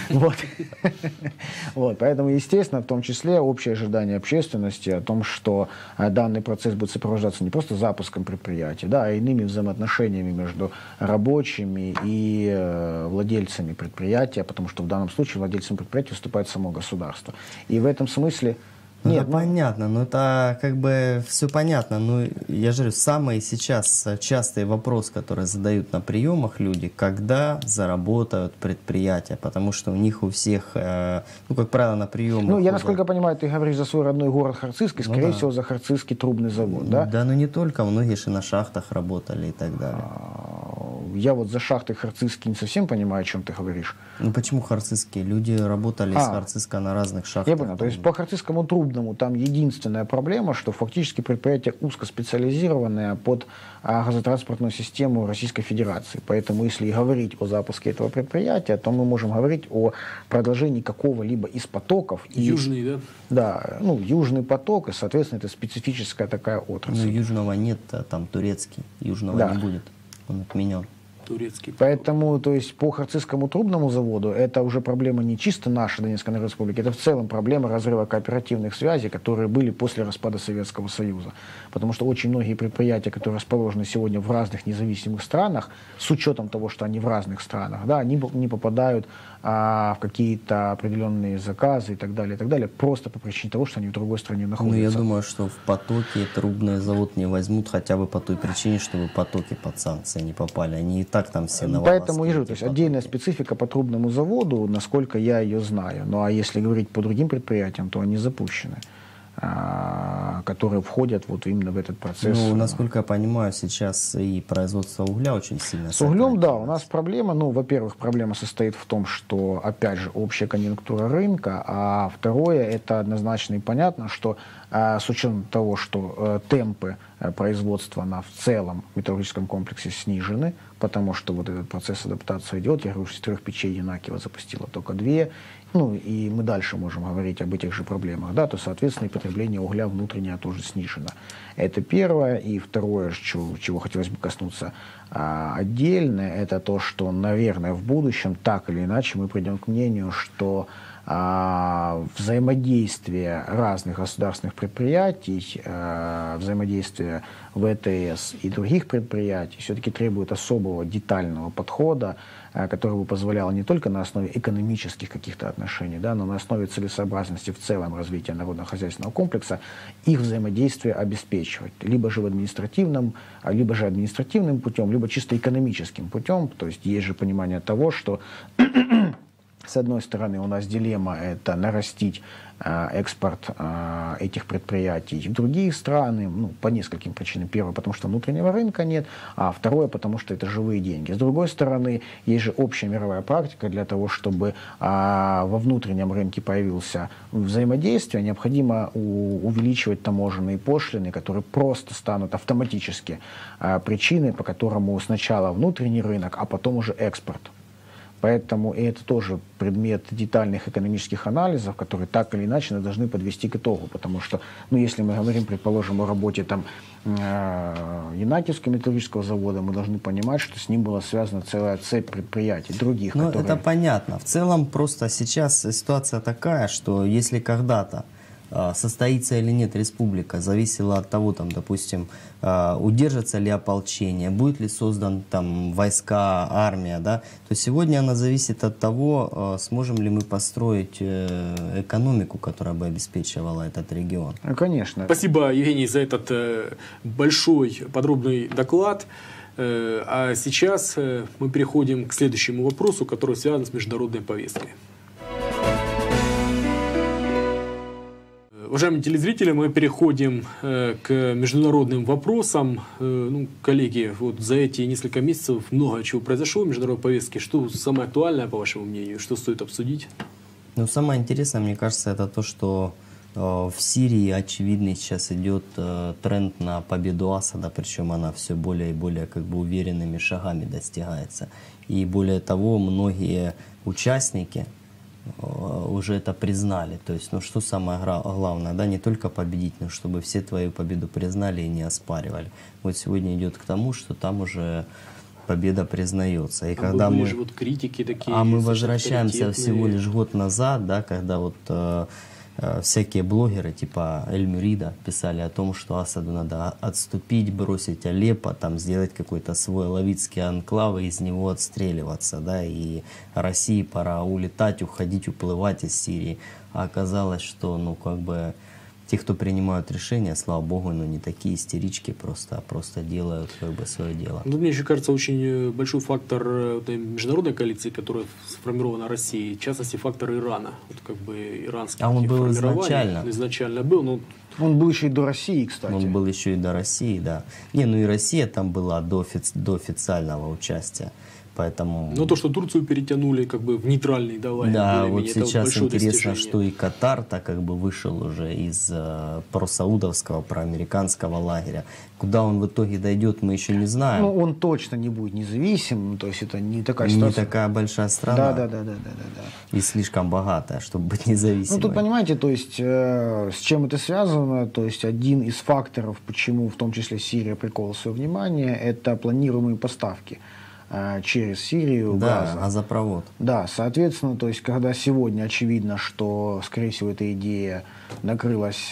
Вот. Поэтому, естественно, в том числе общее ожидание общественности о том, что данный процесс будет сопровождаться не просто запуском предприятия, да, а иными взаимоотношениями между рабочими и владельцами предприятия, потому что в данном случае владельцем предприятия выступает само государство. И в этом смысле... Ну, Нет, это ну... понятно, но это как бы все понятно. Но я же говорю, самый сейчас частый вопрос, который задают на приемах люди, когда заработают предприятия, потому что у них у всех, э, ну, как правило, на приемах... Ну, я, уже... насколько понимаю, ты говоришь за свой родной город Харцизский, скорее ну, да. всего, за Харцизский трубный завод, да? Да, но не только, многие же на шахтах работали и так далее. Я вот за шахты Харцизский не совсем понимаю, о чем ты говоришь. Ну, почему Харцизские? Люди работали а, из Харцизска на разных шахтах. Я понял, то есть по Харцизскому трубному там единственная проблема, что фактически предприятие узкоспециализированное под а, газотранспортную систему Российской Федерации. Поэтому если говорить о запуске этого предприятия, то мы можем говорить о продолжении какого-либо из потоков. Южный, и, да? Да, ну, южный поток, и, соответственно, это специфическая такая отрасль. Ну, южного нет, там турецкий, южного да. не будет, он отменен. Турецкий. Поэтому, то есть, по Харцизскому трубному заводу это уже проблема не чисто наша Донецкой Народной Республики, это в целом проблема разрыва кооперативных связей, которые были после распада Советского Союза. Потому что очень многие предприятия, которые расположены сегодня в разных независимых странах, с учетом того, что они в разных странах, да, они не попадают а, в какие-то определенные заказы и так далее, и так далее, просто по причине того, что они в другой стране находятся. Ну, я думаю, что в потоке трубный завод не возьмут хотя бы по той причине, чтобы потоки под санкции не попали. Они и так там все на Поэтому и живут. То есть отдельная специфика по трубному заводу, насколько я ее знаю. Ну а если говорить по другим предприятиям, то они запущены, а, которые входят вот именно в этот процесс. Ну, насколько я понимаю, сейчас и производство угля очень сильно. С углем, да, у нас проблема. Ну, во-первых, проблема состоит в том, что, опять же, общая конъюнктура рынка, а второе, это однозначно и понятно, что а, с учетом того, что а, темпы а, производства на в целом металлургическом комплексе снижены, потому что вот этот процесс адаптации идет. Я говорю, из трех печей Янакиево запустила только две. Ну, и мы дальше можем говорить об этих же проблемах, да, то, соответственно, и потребление угля внутреннее тоже снижено. Это первое. И второе, чего, чего хотелось бы коснуться а, отдельно, это то, что, наверное, в будущем, так или иначе, мы придем к мнению, что а, взаимодействие разных государственных предприятий, а, взаимодействие ВТС и других предприятий все-таки требует особого детального подхода, который бы позволял не только на основе экономических каких-то отношений, да, но на основе целесообразности в целом развития народно-хозяйственного комплекса их взаимодействие обеспечивать. Либо же в административном, либо же административным путем, либо чисто экономическим путем. То есть есть же понимание того, что с одной стороны у нас дилемма — это нарастить экспорт э, этих предприятий в другие страны, ну, по нескольким причинам. Первое, потому что внутреннего рынка нет, а второе, потому что это живые деньги. С другой стороны, есть же общая мировая практика для того, чтобы э, во внутреннем рынке появился взаимодействие, необходимо у, увеличивать таможенные пошлины, которые просто станут автоматически э, причиной, по которому сначала внутренний рынок, а потом уже экспорт Поэтому это тоже предмет детальных экономических анализов, которые так или иначе должны подвести к итогу. Потому что, ну, если мы говорим, предположим, о работе там, э, Янакиевского металлургического завода, мы должны понимать, что с ним была связана целая цепь предприятий других. Ну, которые... это понятно. В целом, просто сейчас ситуация такая, что если когда-то состоится или нет республика, зависело от того, там, допустим, удержится ли ополчение, будет ли создан там войска, армия, да, то сегодня она зависит от того, сможем ли мы построить экономику, которая бы обеспечивала этот регион. Конечно. Спасибо, Евгений, за этот э, большой подробный доклад. Э, а сейчас э, мы переходим к следующему вопросу, который связан с международной повесткой. Уважаемые телезрители, мы переходим э, к международным вопросам. Э, ну, коллеги, вот за эти несколько месяцев много чего произошло в международной повестке. Что самое актуальное, по вашему мнению, что стоит обсудить? Ну, самое интересное, мне кажется, это то, что э, в Сирии очевидный сейчас идет э, тренд на победу Асада, причем она все более и более как бы уверенными шагами достигается. И более того, многие участники уже это признали. То есть, ну что самое главное, да, не только победить, но чтобы все твою победу признали и не оспаривали. Вот сегодня идет к тому, что там уже победа признается. И а когда мы, вот критики такие, а мы возвращаемся всего лишь год назад, да, когда вот э, э, всякие блогеры типа Эль-Мюрида писали о том, что Асаду надо отступить, бросить Алеппо, там сделать какой-то свой лавитский анклав и из него отстреливаться, да, и России пора улетать, уходить, уплывать из Сирии. А оказалось, что, ну, как бы те, кто принимают решения, слава богу, ну, не такие истерички просто, а просто делают как бы свое дело. Ну, мне еще кажется, очень большой фактор этой международной коалиции, которая сформирована Россией, в частности, фактор Ирана. Вот как бы иранский а он был формирование. изначально. Он изначально был, но... Он был еще и до России, кстати. Он был еще и до России, да. Не, ну и Россия там была до, офици до официального участия. Поэтому... Но то, что Турцию перетянули как бы в нейтральный, да, лагерь, да, вот сейчас интересно, достижение. что и Катар так как бы вышел уже из э, просаудовского, проамериканского лагеря. Куда он в итоге дойдет, мы еще не знаем. Ну, он точно не будет независимым, то есть это не такая не ситуация. Не такая большая страна. Да, да, да, да, да, да, да. И слишком богатая, чтобы быть независимой. Ну, тут понимаете, то есть э, с чем это связано, то есть один из факторов, почему в том числе Сирия приковала свое внимание, это планируемые поставки через Сирию да, газа. газопровод. Да, соответственно, то есть, когда сегодня очевидно, что, скорее всего, эта идея накрылась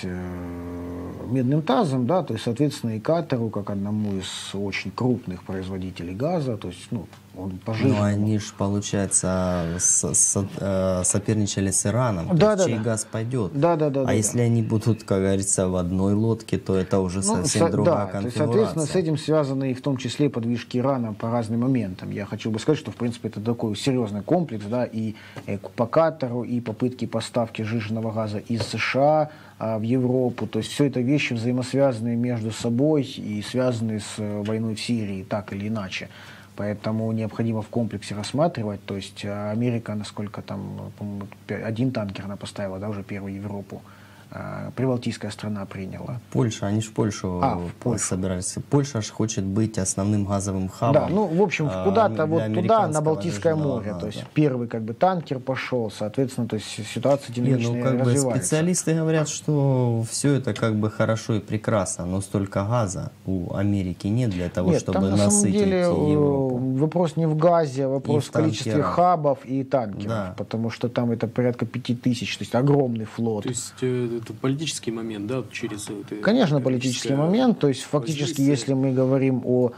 э, медным тазом, да, то есть, соответственно, и Катару, как одному из очень крупных производителей газа, то есть, ну, он пожизненно... Ну, они же, получается, с, с, э, соперничали с Ираном, да, то да, есть, чей да. газ пойдет. Да, да, да. А да, если да. они будут, как говорится, в одной лодке, то это уже ну, совсем со, другая да, конфигурация. То есть, соответственно, с этим связаны и в том числе подвижки Ирана по разным моментам. Я хочу бы сказать, что, в принципе, это такой серьезный комплекс, да, и по Катару, и попытки поставки сжиженного газа из США а, в Европу. То есть все это вещи взаимосвязанные между собой и связанные с войной в Сирии, так или иначе. Поэтому необходимо в комплексе рассматривать. То есть Америка, насколько там, по-моему, один танкер она поставила, да, уже первый в Европу. Прибалтийская страна приняла. Польша, они же в Польшу, а, в Польшу собирались. Польша же хочет быть основным газовым хабом. Да, ну, в общем, куда-то вот туда, на Балтийское море. Газа. То есть первый как бы танкер пошел, соответственно, то есть ситуация динамичная, ну, как развивается. бы специалисты говорят, что все это как бы хорошо и прекрасно, но столько газа у Америки нет для того, нет, чтобы там, на насытить самом деле, Европу. Вопрос не в газе, а вопрос в в количестве танкерах. хабов и танкеров, Да. потому что там это порядка пяти тысяч, то есть огромный флот. То есть э, это политический момент, да, через это, Конечно, политический момент. То есть фактически, если мы говорим о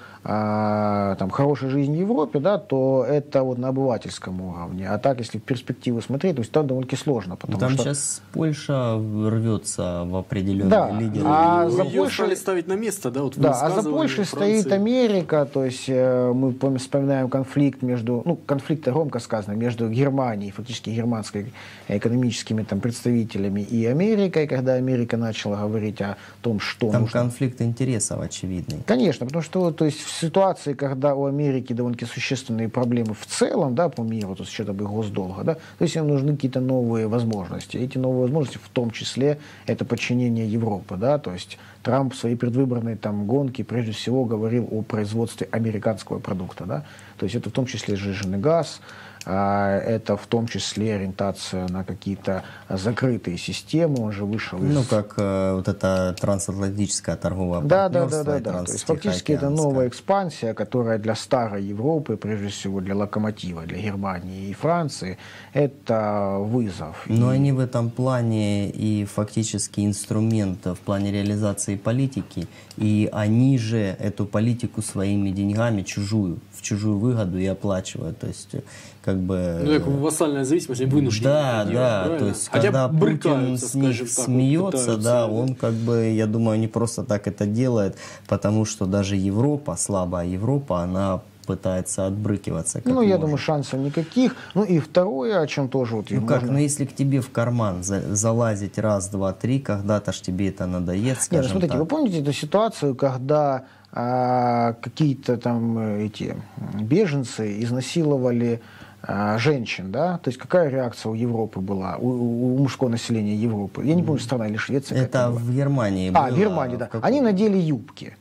а, там, хорошей жизни в Европе, да, то это вот на обывательском уровне. А так, если в перспективу смотреть, то есть там довольно-таки сложно. Потому Там что... сейчас Польша рвется в определенные да, лидеры. а ну, за ее Польшей... стали ставить на место, да, вот в Да, а за высказывании Польшей Франции. стоит Америка, то есть э, мы помним, вспоминаем конфликт между, ну, конфликт громко сказано, между Германией, фактически германской экономическими там представителями и Америкой, когда Америка начала говорить о том, что Там нужно... конфликт интересов очевидный. Конечно, потому что то есть, в ситуации, когда у Америки довольно-таки существенные проблемы в целом, да, по миру, то есть с учетом их госдолга, да, то есть им нужны какие-то новые возможности. Эти новые возможности, в том числе, это подчинение Европы, да, то есть Трамп в своей предвыборной там гонке прежде всего говорил о производстве американского продукта, да, то есть это в том числе сжиженный газ, это в том числе ориентация на какие-то закрытые системы, он же вышел из... Ну, как э, вот это трансатлантическое торговое да, партнерство. Да, да, да, да. То есть фактически это новая экспансия, которая для старой Европы, прежде всего для локомотива, для Германии и Франции, это вызов. Но и... они в этом плане и фактически инструмент в плане реализации политики, и они же эту политику своими деньгами чужую, в чужую выгоду и оплачивают. То есть, как бы... Ну, как вассальная зависимость, они вынуждены. Да, делать, да, правильно? то есть, Хотя когда Путин брыкаются, с них скажем так, смеется, вот да, пытаются, он как бы, я думаю, не просто так это делает, потому что даже Европа, слабая Европа, она пытается отбрыкиваться. Ну, я может. думаю, шансов никаких. Ну и второе, о чем тоже вот... Ну как, можно... ну если к тебе в карман за, залазить раз, два, три, когда-то ж тебе это надоест, скажем. Нет, ну, смотрите, так. вы помните эту ситуацию, когда а, какие-то там эти беженцы изнасиловали а, женщин, да? То есть какая реакция у Европы была, у, у мужского населения Европы? Я не помню, страна или Швеция. Это в Германии А, было. в Германии, да. Каком... Они надели юбки.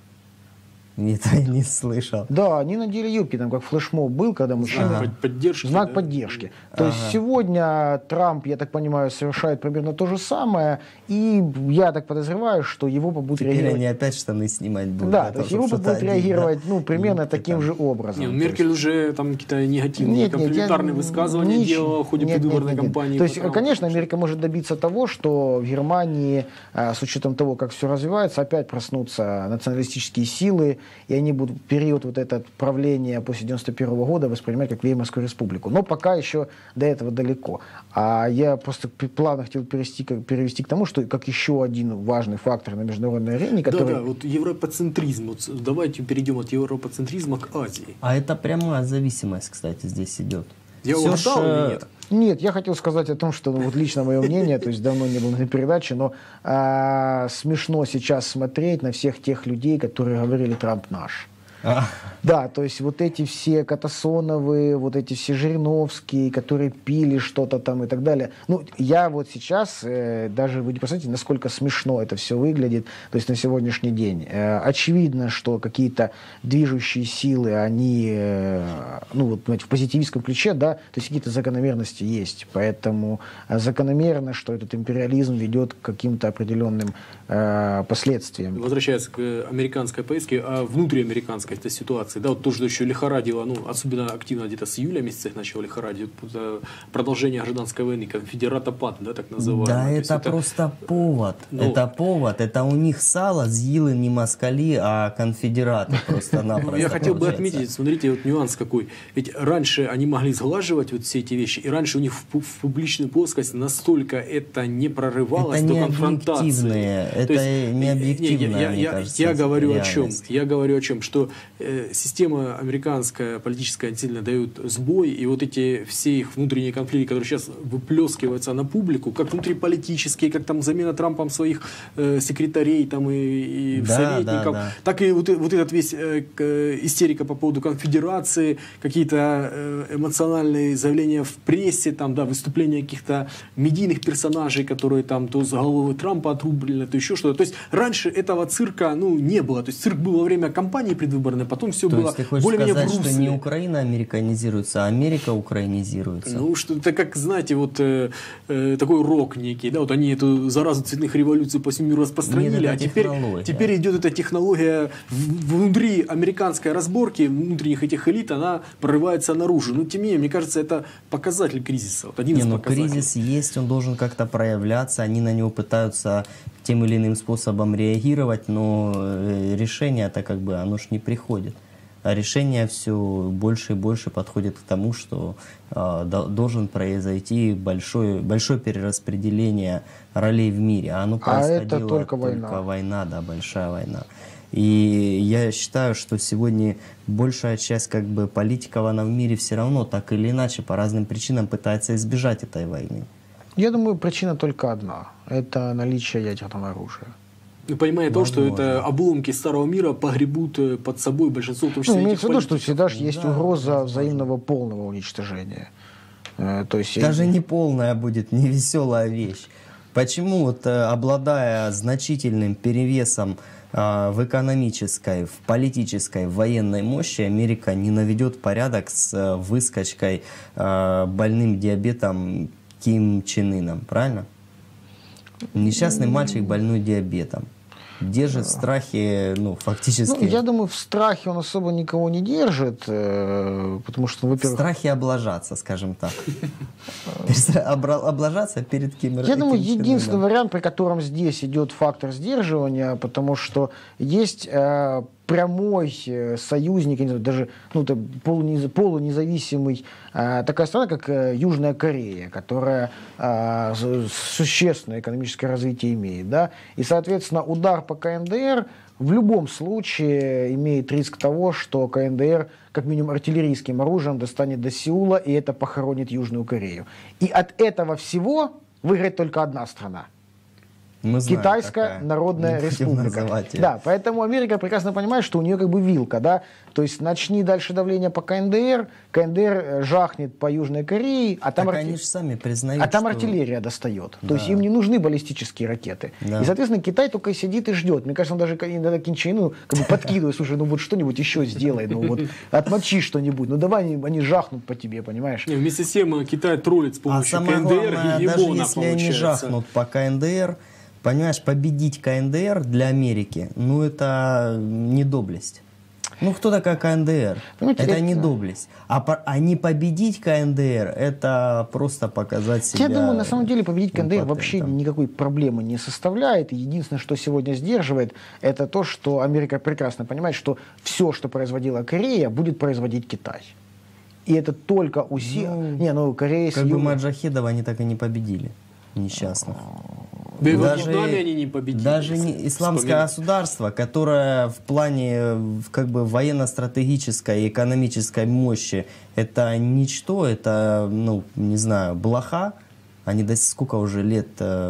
Нет, я не слышал. Да, они надели юбки, там как флешмоб был, когда мужчины... Знак поддержки. Знак да? поддержки. Ага. То есть сегодня Трамп, я так понимаю, совершает примерно то же самое, и я так подозреваю, что Европа будет Теперь реагировать... они опять штаны снимать будут. Да, то есть Европа будет реагировать, ну, примерно Юбки таким там. же образом. Не, ну, То Меркель есть- уже там какие-то негативные, Нет, нет, я комплиментарные не- высказывания нич- делала в ходе нет, нет, предвыборной нет, нет. кампании. То есть, Трампа. конечно, Америка может добиться того, что в Германии, а, с учетом того, как все развивается, опять проснутся националистические силы, и они будут период вот этот правления после девяносто первого года воспринимать как Веймарскую республику. Но пока еще до этого далеко. А я просто плавно хотел перевести, перевести к тому, что как еще один важный фактор на международной арене, который... Да, да, вот европоцентризм. Вот давайте перейдем от европоцентризма к Азии. А это прямая зависимость, кстати, здесь идет. Я Всё угадал ж, или э, нет? Нет, я хотел сказать о том, что ну, вот лично мое мнение, то есть давно не было на этой передаче, но а, смешно сейчас смотреть на всех тех людей, которые говорили «Трамп наш». А, Да, то есть вот эти все Катасоновы, вот эти все Жириновские, которые пили что-то там и так далее. Ну, я вот сейчас, э, даже вы не представляете, насколько смешно это все выглядит, то есть на сегодняшний день. Э, очевидно, что какие-то движущие силы, они, э, ну, вот, понимаете, в позитивистском ключе, да, то есть какие-то закономерности есть. Поэтому э, закономерно, что этот империализм ведет к каким-то определенным э, последствиям. Возвращаясь к э, американской поездке, а внутриамериканской этой ситуации, да, вот то, что еще лихорадило, ну, особенно активно где-то с июля месяца их начало лихорадить, вот, продолжение гражданской войны, конфедератопад, да, так называемый. Да, То это, есть это просто повод. Ну, это повод. Это у них сало съели не москали, а конфедераты просто-напросто. Я хотел бы получается. отметить, смотрите, вот нюанс какой. Ведь раньше они могли сглаживать вот все эти вещи, и раньше у них в, пу- в публичную плоскость настолько это не прорывалось Это до не конфронтации. объективное, То это есть, не э, объективное, я, мне я, кажется, я говорю о чем? реальность. Я говорю о чем, что э, система американская, политическая сильно дает сбой, и вот эти все их внутренние конфликты, которые сейчас выплескиваются на публику, как внутриполитические, как там замена Трампом своих э, секретарей там, и, и Да, советников, да, да. так и вот, э- вот этот весь э, к- э, истерика по поводу конфедерации, какие-то э, эмоциональные заявления в прессе, там, да, выступления каких-то медийных персонажей, которые там то с головы Трампа отрублены, то еще что-то. То есть раньше этого цирка, ну, не было. То есть цирк был во время кампании предвыборной, потом все То было есть ты хочешь более-менее сказать, в что русле. не Украина американизируется, а Америка украинизируется? Ну, что это как, знаете, вот э, э, такой рок некий, да, вот они эту заразу цветных революций по всему миру распространили, Нет, это а теперь, технология. теперь идет эта технология в- внутри американской разборки, внутренних этих элит, она прорывается наружу. Но тем не менее, мне кажется, это показатель кризиса. Вот один Не, из ну показателей. кризис есть, он должен как-то проявляться, они на него пытаются тем или иным способом реагировать, но э, решение-то как бы, оно ж не приходит. А решение все больше и больше подходит к тому, что э, до- должен произойти большое, большое перераспределение ролей в мире. А оно А это происходило только война. только война, да, большая война. И я считаю, что сегодня большая часть как бы политиков, она в мире все равно так или иначе по разным причинам пытается избежать этой войны. Я думаю, причина только одна. Это наличие ядерного оружия. Ну, понимая то, что Возможно. это обломки старого мира погребут э, под собой большинство, в том числе Ну, этих имеется в виду, что политиков. всегда же есть Да, угроза возможно. взаимного полного уничтожения. Э, То есть, Даже не полная будет, не веселая вещь. Почему, вот, э, обладая значительным перевесом э, в экономической, в политической, в военной мощи Америка не наведет порядок с э, выскочкой, э, больным диабетом Ким Чен Ыном, правильно? Несчастный мальчик, больной диабетом. Держит в страхе, ну, фактически... Ну, я думаю, в страхе он особо никого не держит, э, потому что, В во-первых... страхе облажаться, скажем так. Облажаться перед Ким Я думаю, Ким Чен единственный Ыном. вариант, при котором здесь идет фактор сдерживания, потому что есть э, прямой э, союзник, я не знаю, даже ну, там, полуниз, полунезависимый, э, такая страна, как э, Южная Корея, которая э, существенное экономическое развитие имеет. Да? И, соответственно, удар по КНДР в любом случае имеет риск того, что КНДР как минимум артиллерийским оружием достанет до Сеула, и это похоронит Южную Корею. И от этого всего выиграет только одна страна. Мы знаем, Китайская какая. Народная Не будем Республика. называть её. Да, поэтому Америка прекрасно понимает, что у нее как бы вилка, да, то есть начни дальше давление по КНДР, КНДР жахнет по Южной Корее, а там, Так арти- они же сами признают, а там что- артиллерия достает. Да. То есть им не нужны баллистические ракеты. Да. И, соответственно, Китай только и сидит и ждет. Мне кажется, он даже иногда Ким Чен Ыну как бы подкидывает, слушай, ну вот что-нибудь еще сделай, ну вот отмочи что-нибудь, ну давай они, они жахнут по тебе, понимаешь? Не, вместе с тем Китай троллит с А помощью самое КНДР, главное, даже гегемона, если они получается. жахнут по КНДР, понимаешь, победить КНДР для Америки, ну это не доблесть. Ну кто такая КНДР? Понимаете, это это- не доблесть. А, по- а не победить КНДР, это просто показать себя. Я думаю, на самом деле победить КНДР импотентом. вообще никакой проблемы не составляет. И единственное, что сегодня сдерживает, это то, что Америка прекрасно понимает, что все, что производила Корея, будет производить Китай. И это только усилие... Ну, не, ну Корея... с Как бы юга- Маджахедова они так и не победили. Несчастных. Да и во Даже- Вьетнаме они не победили. Даже не если исламское вспоминать. государство, которое в плане в как бы военно-стратегической и экономической мощи это ничто, это, ну, не знаю, блоха, они до сколько уже лет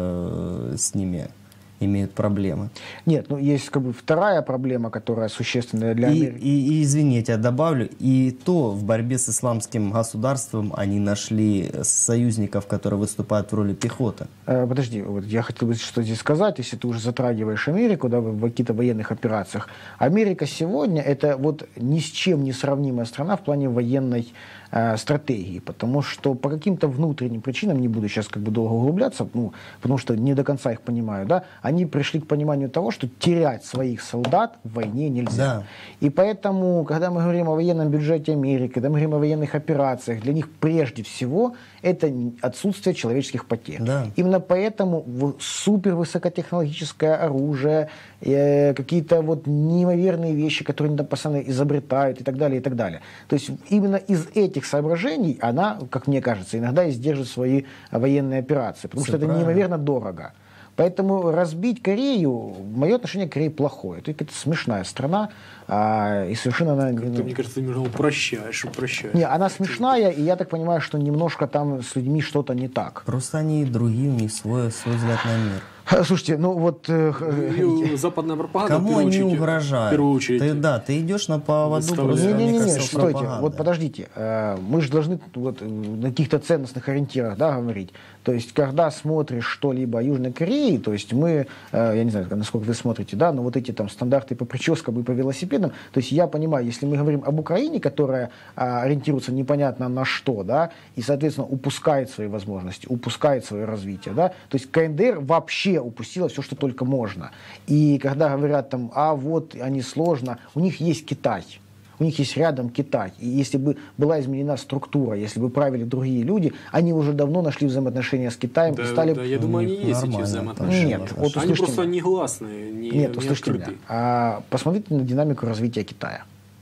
э, с ними имеют проблемы. Нет, ну есть как бы вторая проблема, которая существенная для И, Америки. и, и, извините, я добавлю, и то в борьбе с исламским государством они нашли союзников, которые выступают в роли пехоты. Э, Подожди, вот я хотел бы что здесь сказать, если ты уже затрагиваешь Америку, да, в в каких-то военных операциях. Америка сегодня это вот ни с чем не сравнимая страна в плане военной э, стратегии, потому что по каким-то внутренним причинам, не буду сейчас как бы долго углубляться, ну, потому что не до конца их понимаю, да, они пришли к пониманию того, что терять своих солдат в войне нельзя. Да. И поэтому, когда мы говорим о военном бюджете Америки, когда мы говорим о военных операциях, для них прежде всего это отсутствие человеческих потерь. Да. Именно поэтому в- супервысокотехнологическое оружие, э, какие-то вот неимоверные вещи, которые они там постоянно изобретают и так далее, и так далее. То есть именно из этих соображений она, как мне кажется, иногда и сдержит свои э, военные операции, потому Всё что это правильно. неимоверно дорого. Поэтому разбить Корею, мое отношение к Корее плохое. Это какая-то смешная страна, а, и совершенно она... Ты, ну, мне кажется, ты немного упрощаешь, упрощаешь. не, она смешная, и я так понимаю, что немножко там с людьми что-то не так. Просто они другие, у них свой, свой взгляд на мир. Слушайте, ну вот... э, Ну, и западная пропаганда, в Кому первую они очередь, угрожают? В первую очередь. Ты, да, ты идешь на поводу Выставляют. просто, мне Не-не-не, кажется, стойте, пропаганды. вот подождите, э, мы же должны вот, э, на каких-то ценностных ориентирах, да, говорить. То есть, когда смотришь что-либо о Южной Корее, то есть мы, э, я не знаю, насколько вы смотрите, да, но вот эти там стандарты по прическам и по велосипедам, то есть я понимаю, если мы говорим об Украине, которая а, ориентируется непонятно на что, да, и, соответственно, упускает свои возможности, упускает свое развитие, да, то есть КНДР вообще упустила все, что только можно. И когда говорят там, а вот они сложно, у них есть Китай. У них есть рядом Китай. И если бы была изменена структура, если бы правили другие люди, они уже давно нашли взаимоотношения с Китаем Да, и стали... да, я думаю, они них есть эти нормально взаимоотношения. Нет, вот Они услышьте просто меня. негласные, не, Нет, не услышьте меня. открытые. А, посмотрите на динамику развития Китая.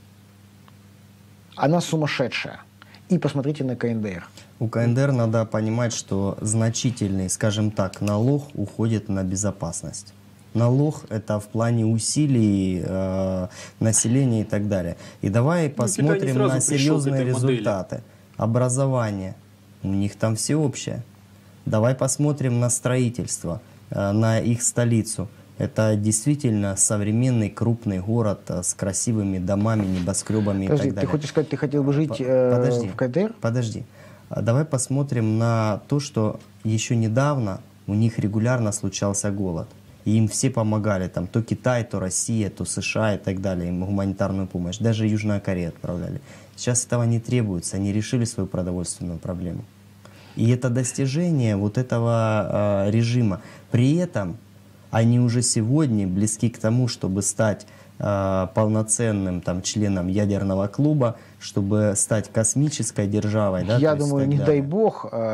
Она сумасшедшая. И посмотрите на КНДР. У КНДР надо понимать, что значительный, скажем так, налог уходит на безопасность. Налог это в плане усилий э, населения и так далее. И давай Китай не посмотрим сразу на пришел к серьезные этой модели. результаты. Образование. У них там всеобщее. Давай посмотрим на строительство, э, на их столицу. Это действительно современный крупный город э, с красивыми домами, небоскребами Подожди, и так ты далее. хочешь сказать, ты хотел бы жить По- э, подожди, в КНДР? Подожди. А давай посмотрим на то, что еще недавно у них регулярно случался голод. И им все помогали, там, то Китай, то Россия, то США и так далее, им гуманитарную помощь. Даже Южная Корея отправляли. Сейчас этого не требуется, они решили свою продовольственную проблему. И это достижение вот этого э, режима. При этом они уже сегодня близки к тому, чтобы стать э, полноценным там, членом ядерного клуба, чтобы стать космической державой. Да, Я думаю, не дай бог. Э,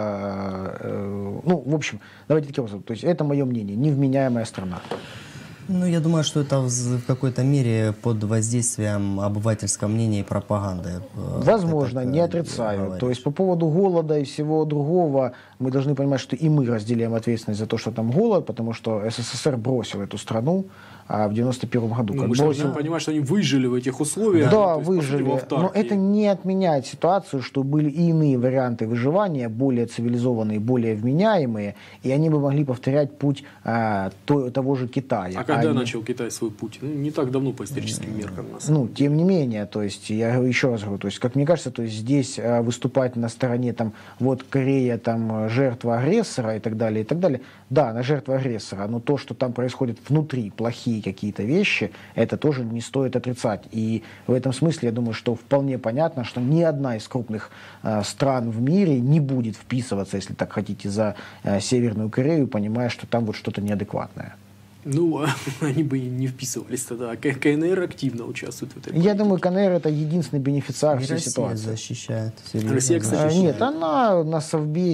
э, ну, в общем, давайте таким образом. То есть это мое мнение, невменяемая страна. Ну, я думаю, что это в, в какой-то мере под воздействием обывательского мнения и пропаганды. Возможно, не отрицаю. Говоришь. То есть по поводу голода и всего другого, мы должны понимать, что и мы разделяем ответственность за то, что там голод, потому что СССР бросил эту страну а в девяносто первом году. Ну, как мы бросил... должны понимать, что они выжили в этих условиях. Да, есть, выжили. Но это не отменяет ситуацию, что были и иные варианты выживания, более цивилизованные, более вменяемые, и они бы могли повторять путь а, то, того же Китая. А когда они... начал Китай свой путь? Ну, не так давно по историческим меркам. Ну, тем не менее, то есть, я еще раз говорю, то есть, как мне кажется, то есть, здесь а, выступать на стороне, там, вот Корея, там, жертва агрессора и так далее, и так далее. Да, она жертва агрессора, но то, что там происходит внутри, плохие какие-то вещи, это тоже не стоит отрицать. И в этом смысле, я думаю, что вполне понятно, что ни одна из крупных э, стран в мире не будет вписываться, если так хотите, за э, Северную Корею, понимая, что там вот что-то неадекватное. Ну, они бы не вписывались тогда. КНР активно участвует в этой политике. Я думаю, КНР это единственный бенефициар и всей Россия ситуации. Защищает. Россия, кстати, защищает. Нет, она на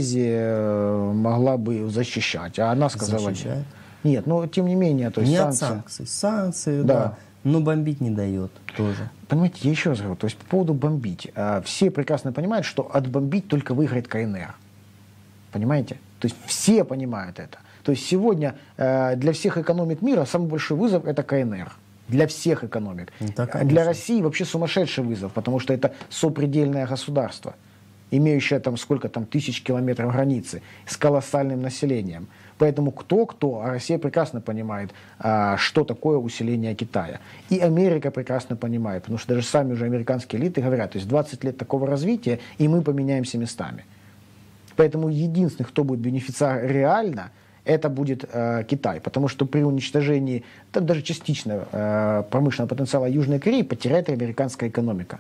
Совбезе могла бы защищать, а она сказала защищает. Нет. Но тем не менее, то есть нет санкции. санкций. Санкции, да. Да. Но бомбить не дает тоже. Понимаете, я еще раз говорю, то есть по поводу бомбить. Все прекрасно понимают, что отбомбить только выиграет КНР. Понимаете? То есть все понимают это. То есть сегодня э, для всех экономик мира самый большой вызов это КНР. Для всех экономик. Да, для России вообще сумасшедший вызов, потому что это сопредельное государство, имеющее там сколько там тысяч километров границы, с колоссальным населением. Поэтому кто-кто, а Россия прекрасно понимает, а, что такое усиление Китая. И Америка прекрасно понимает, потому что даже сами уже американские элиты говорят, то есть двадцать лет такого развития, и мы поменяемся местами. Поэтому единственный, кто будет бенефициар реально, это будет э, Китай, потому что при уничтожении, так даже частично э, промышленного потенциала Южной Кореи потеряет американская экономика.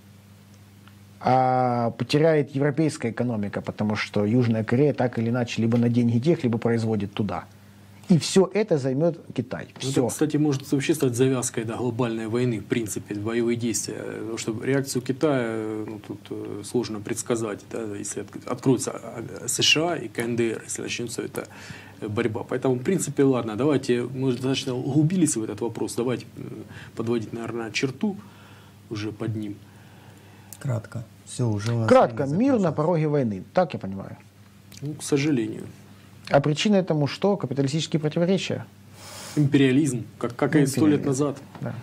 А потеряет европейская экономика, потому что Южная Корея так или иначе либо на деньги тех, либо производит туда. И все это займет Китай. Все. Это, кстати, может вообще стать завязкой до глобальной войны, в принципе, боевые действия. Потому что реакцию Китая ну, тут сложно предсказать, да, если откроются США и КНДР, если начнется эта борьба. Поэтому, в принципе, ладно, давайте, мы достаточно углубились в этот вопрос, давайте подводить, наверное, черту уже под ним. Кратко. Все, уже у нас Кратко, мир на пороге войны, так я понимаю. Ну, к сожалению. А причина этому что? Капиталистические противоречия? Империализм, как, как и сто лет назад. Да.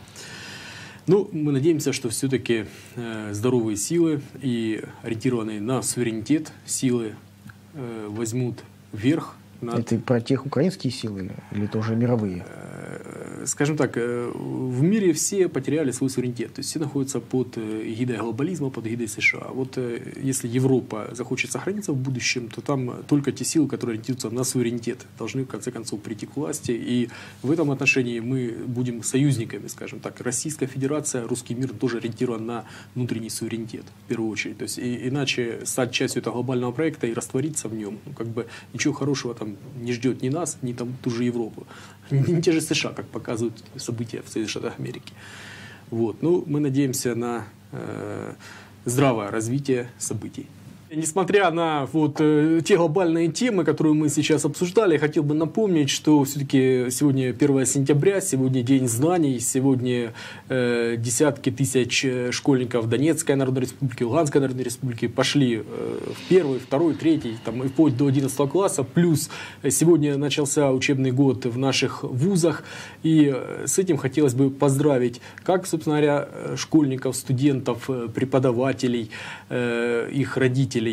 Ну, мы надеемся, что все-таки э, здоровые силы и ориентированные на суверенитет силы э, возьмут верх над... Это про тех украинские силы или, или это уже мировые? Скажем так, в мире все потеряли свой суверенитет, то есть все находятся под эгидой глобализма, под эгидой США. Вот если Европа захочет сохраниться в будущем, то там только те силы, которые ориентируются на суверенитет, должны в конце концов прийти к власти. И в этом отношении мы будем союзниками, скажем так. Российская Федерация, русский мир тоже ориентирован на внутренний суверенитет в первую очередь. То есть и, иначе стать частью этого глобального проекта и раствориться в нем, ну, как бы ничего хорошего там не ждет ни нас, ни там ту же Европу. Не те же США, как показывают события в Соединенных Штатах Америки. Вот. Ну, мы надеемся на э, здравое развитие событий. Несмотря на вот, э, те глобальные темы, которые мы сейчас обсуждали, я хотел бы напомнить, что все-таки сегодня первое сентября, сегодня День знаний, сегодня э, десятки тысяч школьников Донецкой Народной Республики, Луганской Народной Республики пошли э, в первый, второй, третий, там, и вплоть до одиннадцатого класса. Плюс сегодня начался учебный год в наших вузах. И с этим хотелось бы поздравить как, собственно говоря, школьников, студентов, преподавателей, э, их родителей,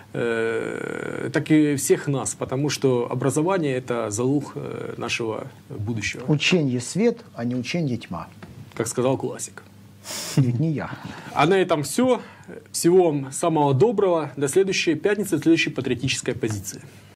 так и всех нас, потому что образование – это залог нашего будущего. Ученье свет, а не ученье тьма. Как сказал классик. Нет, не я. А на этом все. Всего вам самого доброго. До следующей пятницы, до следующей патриотической позиции.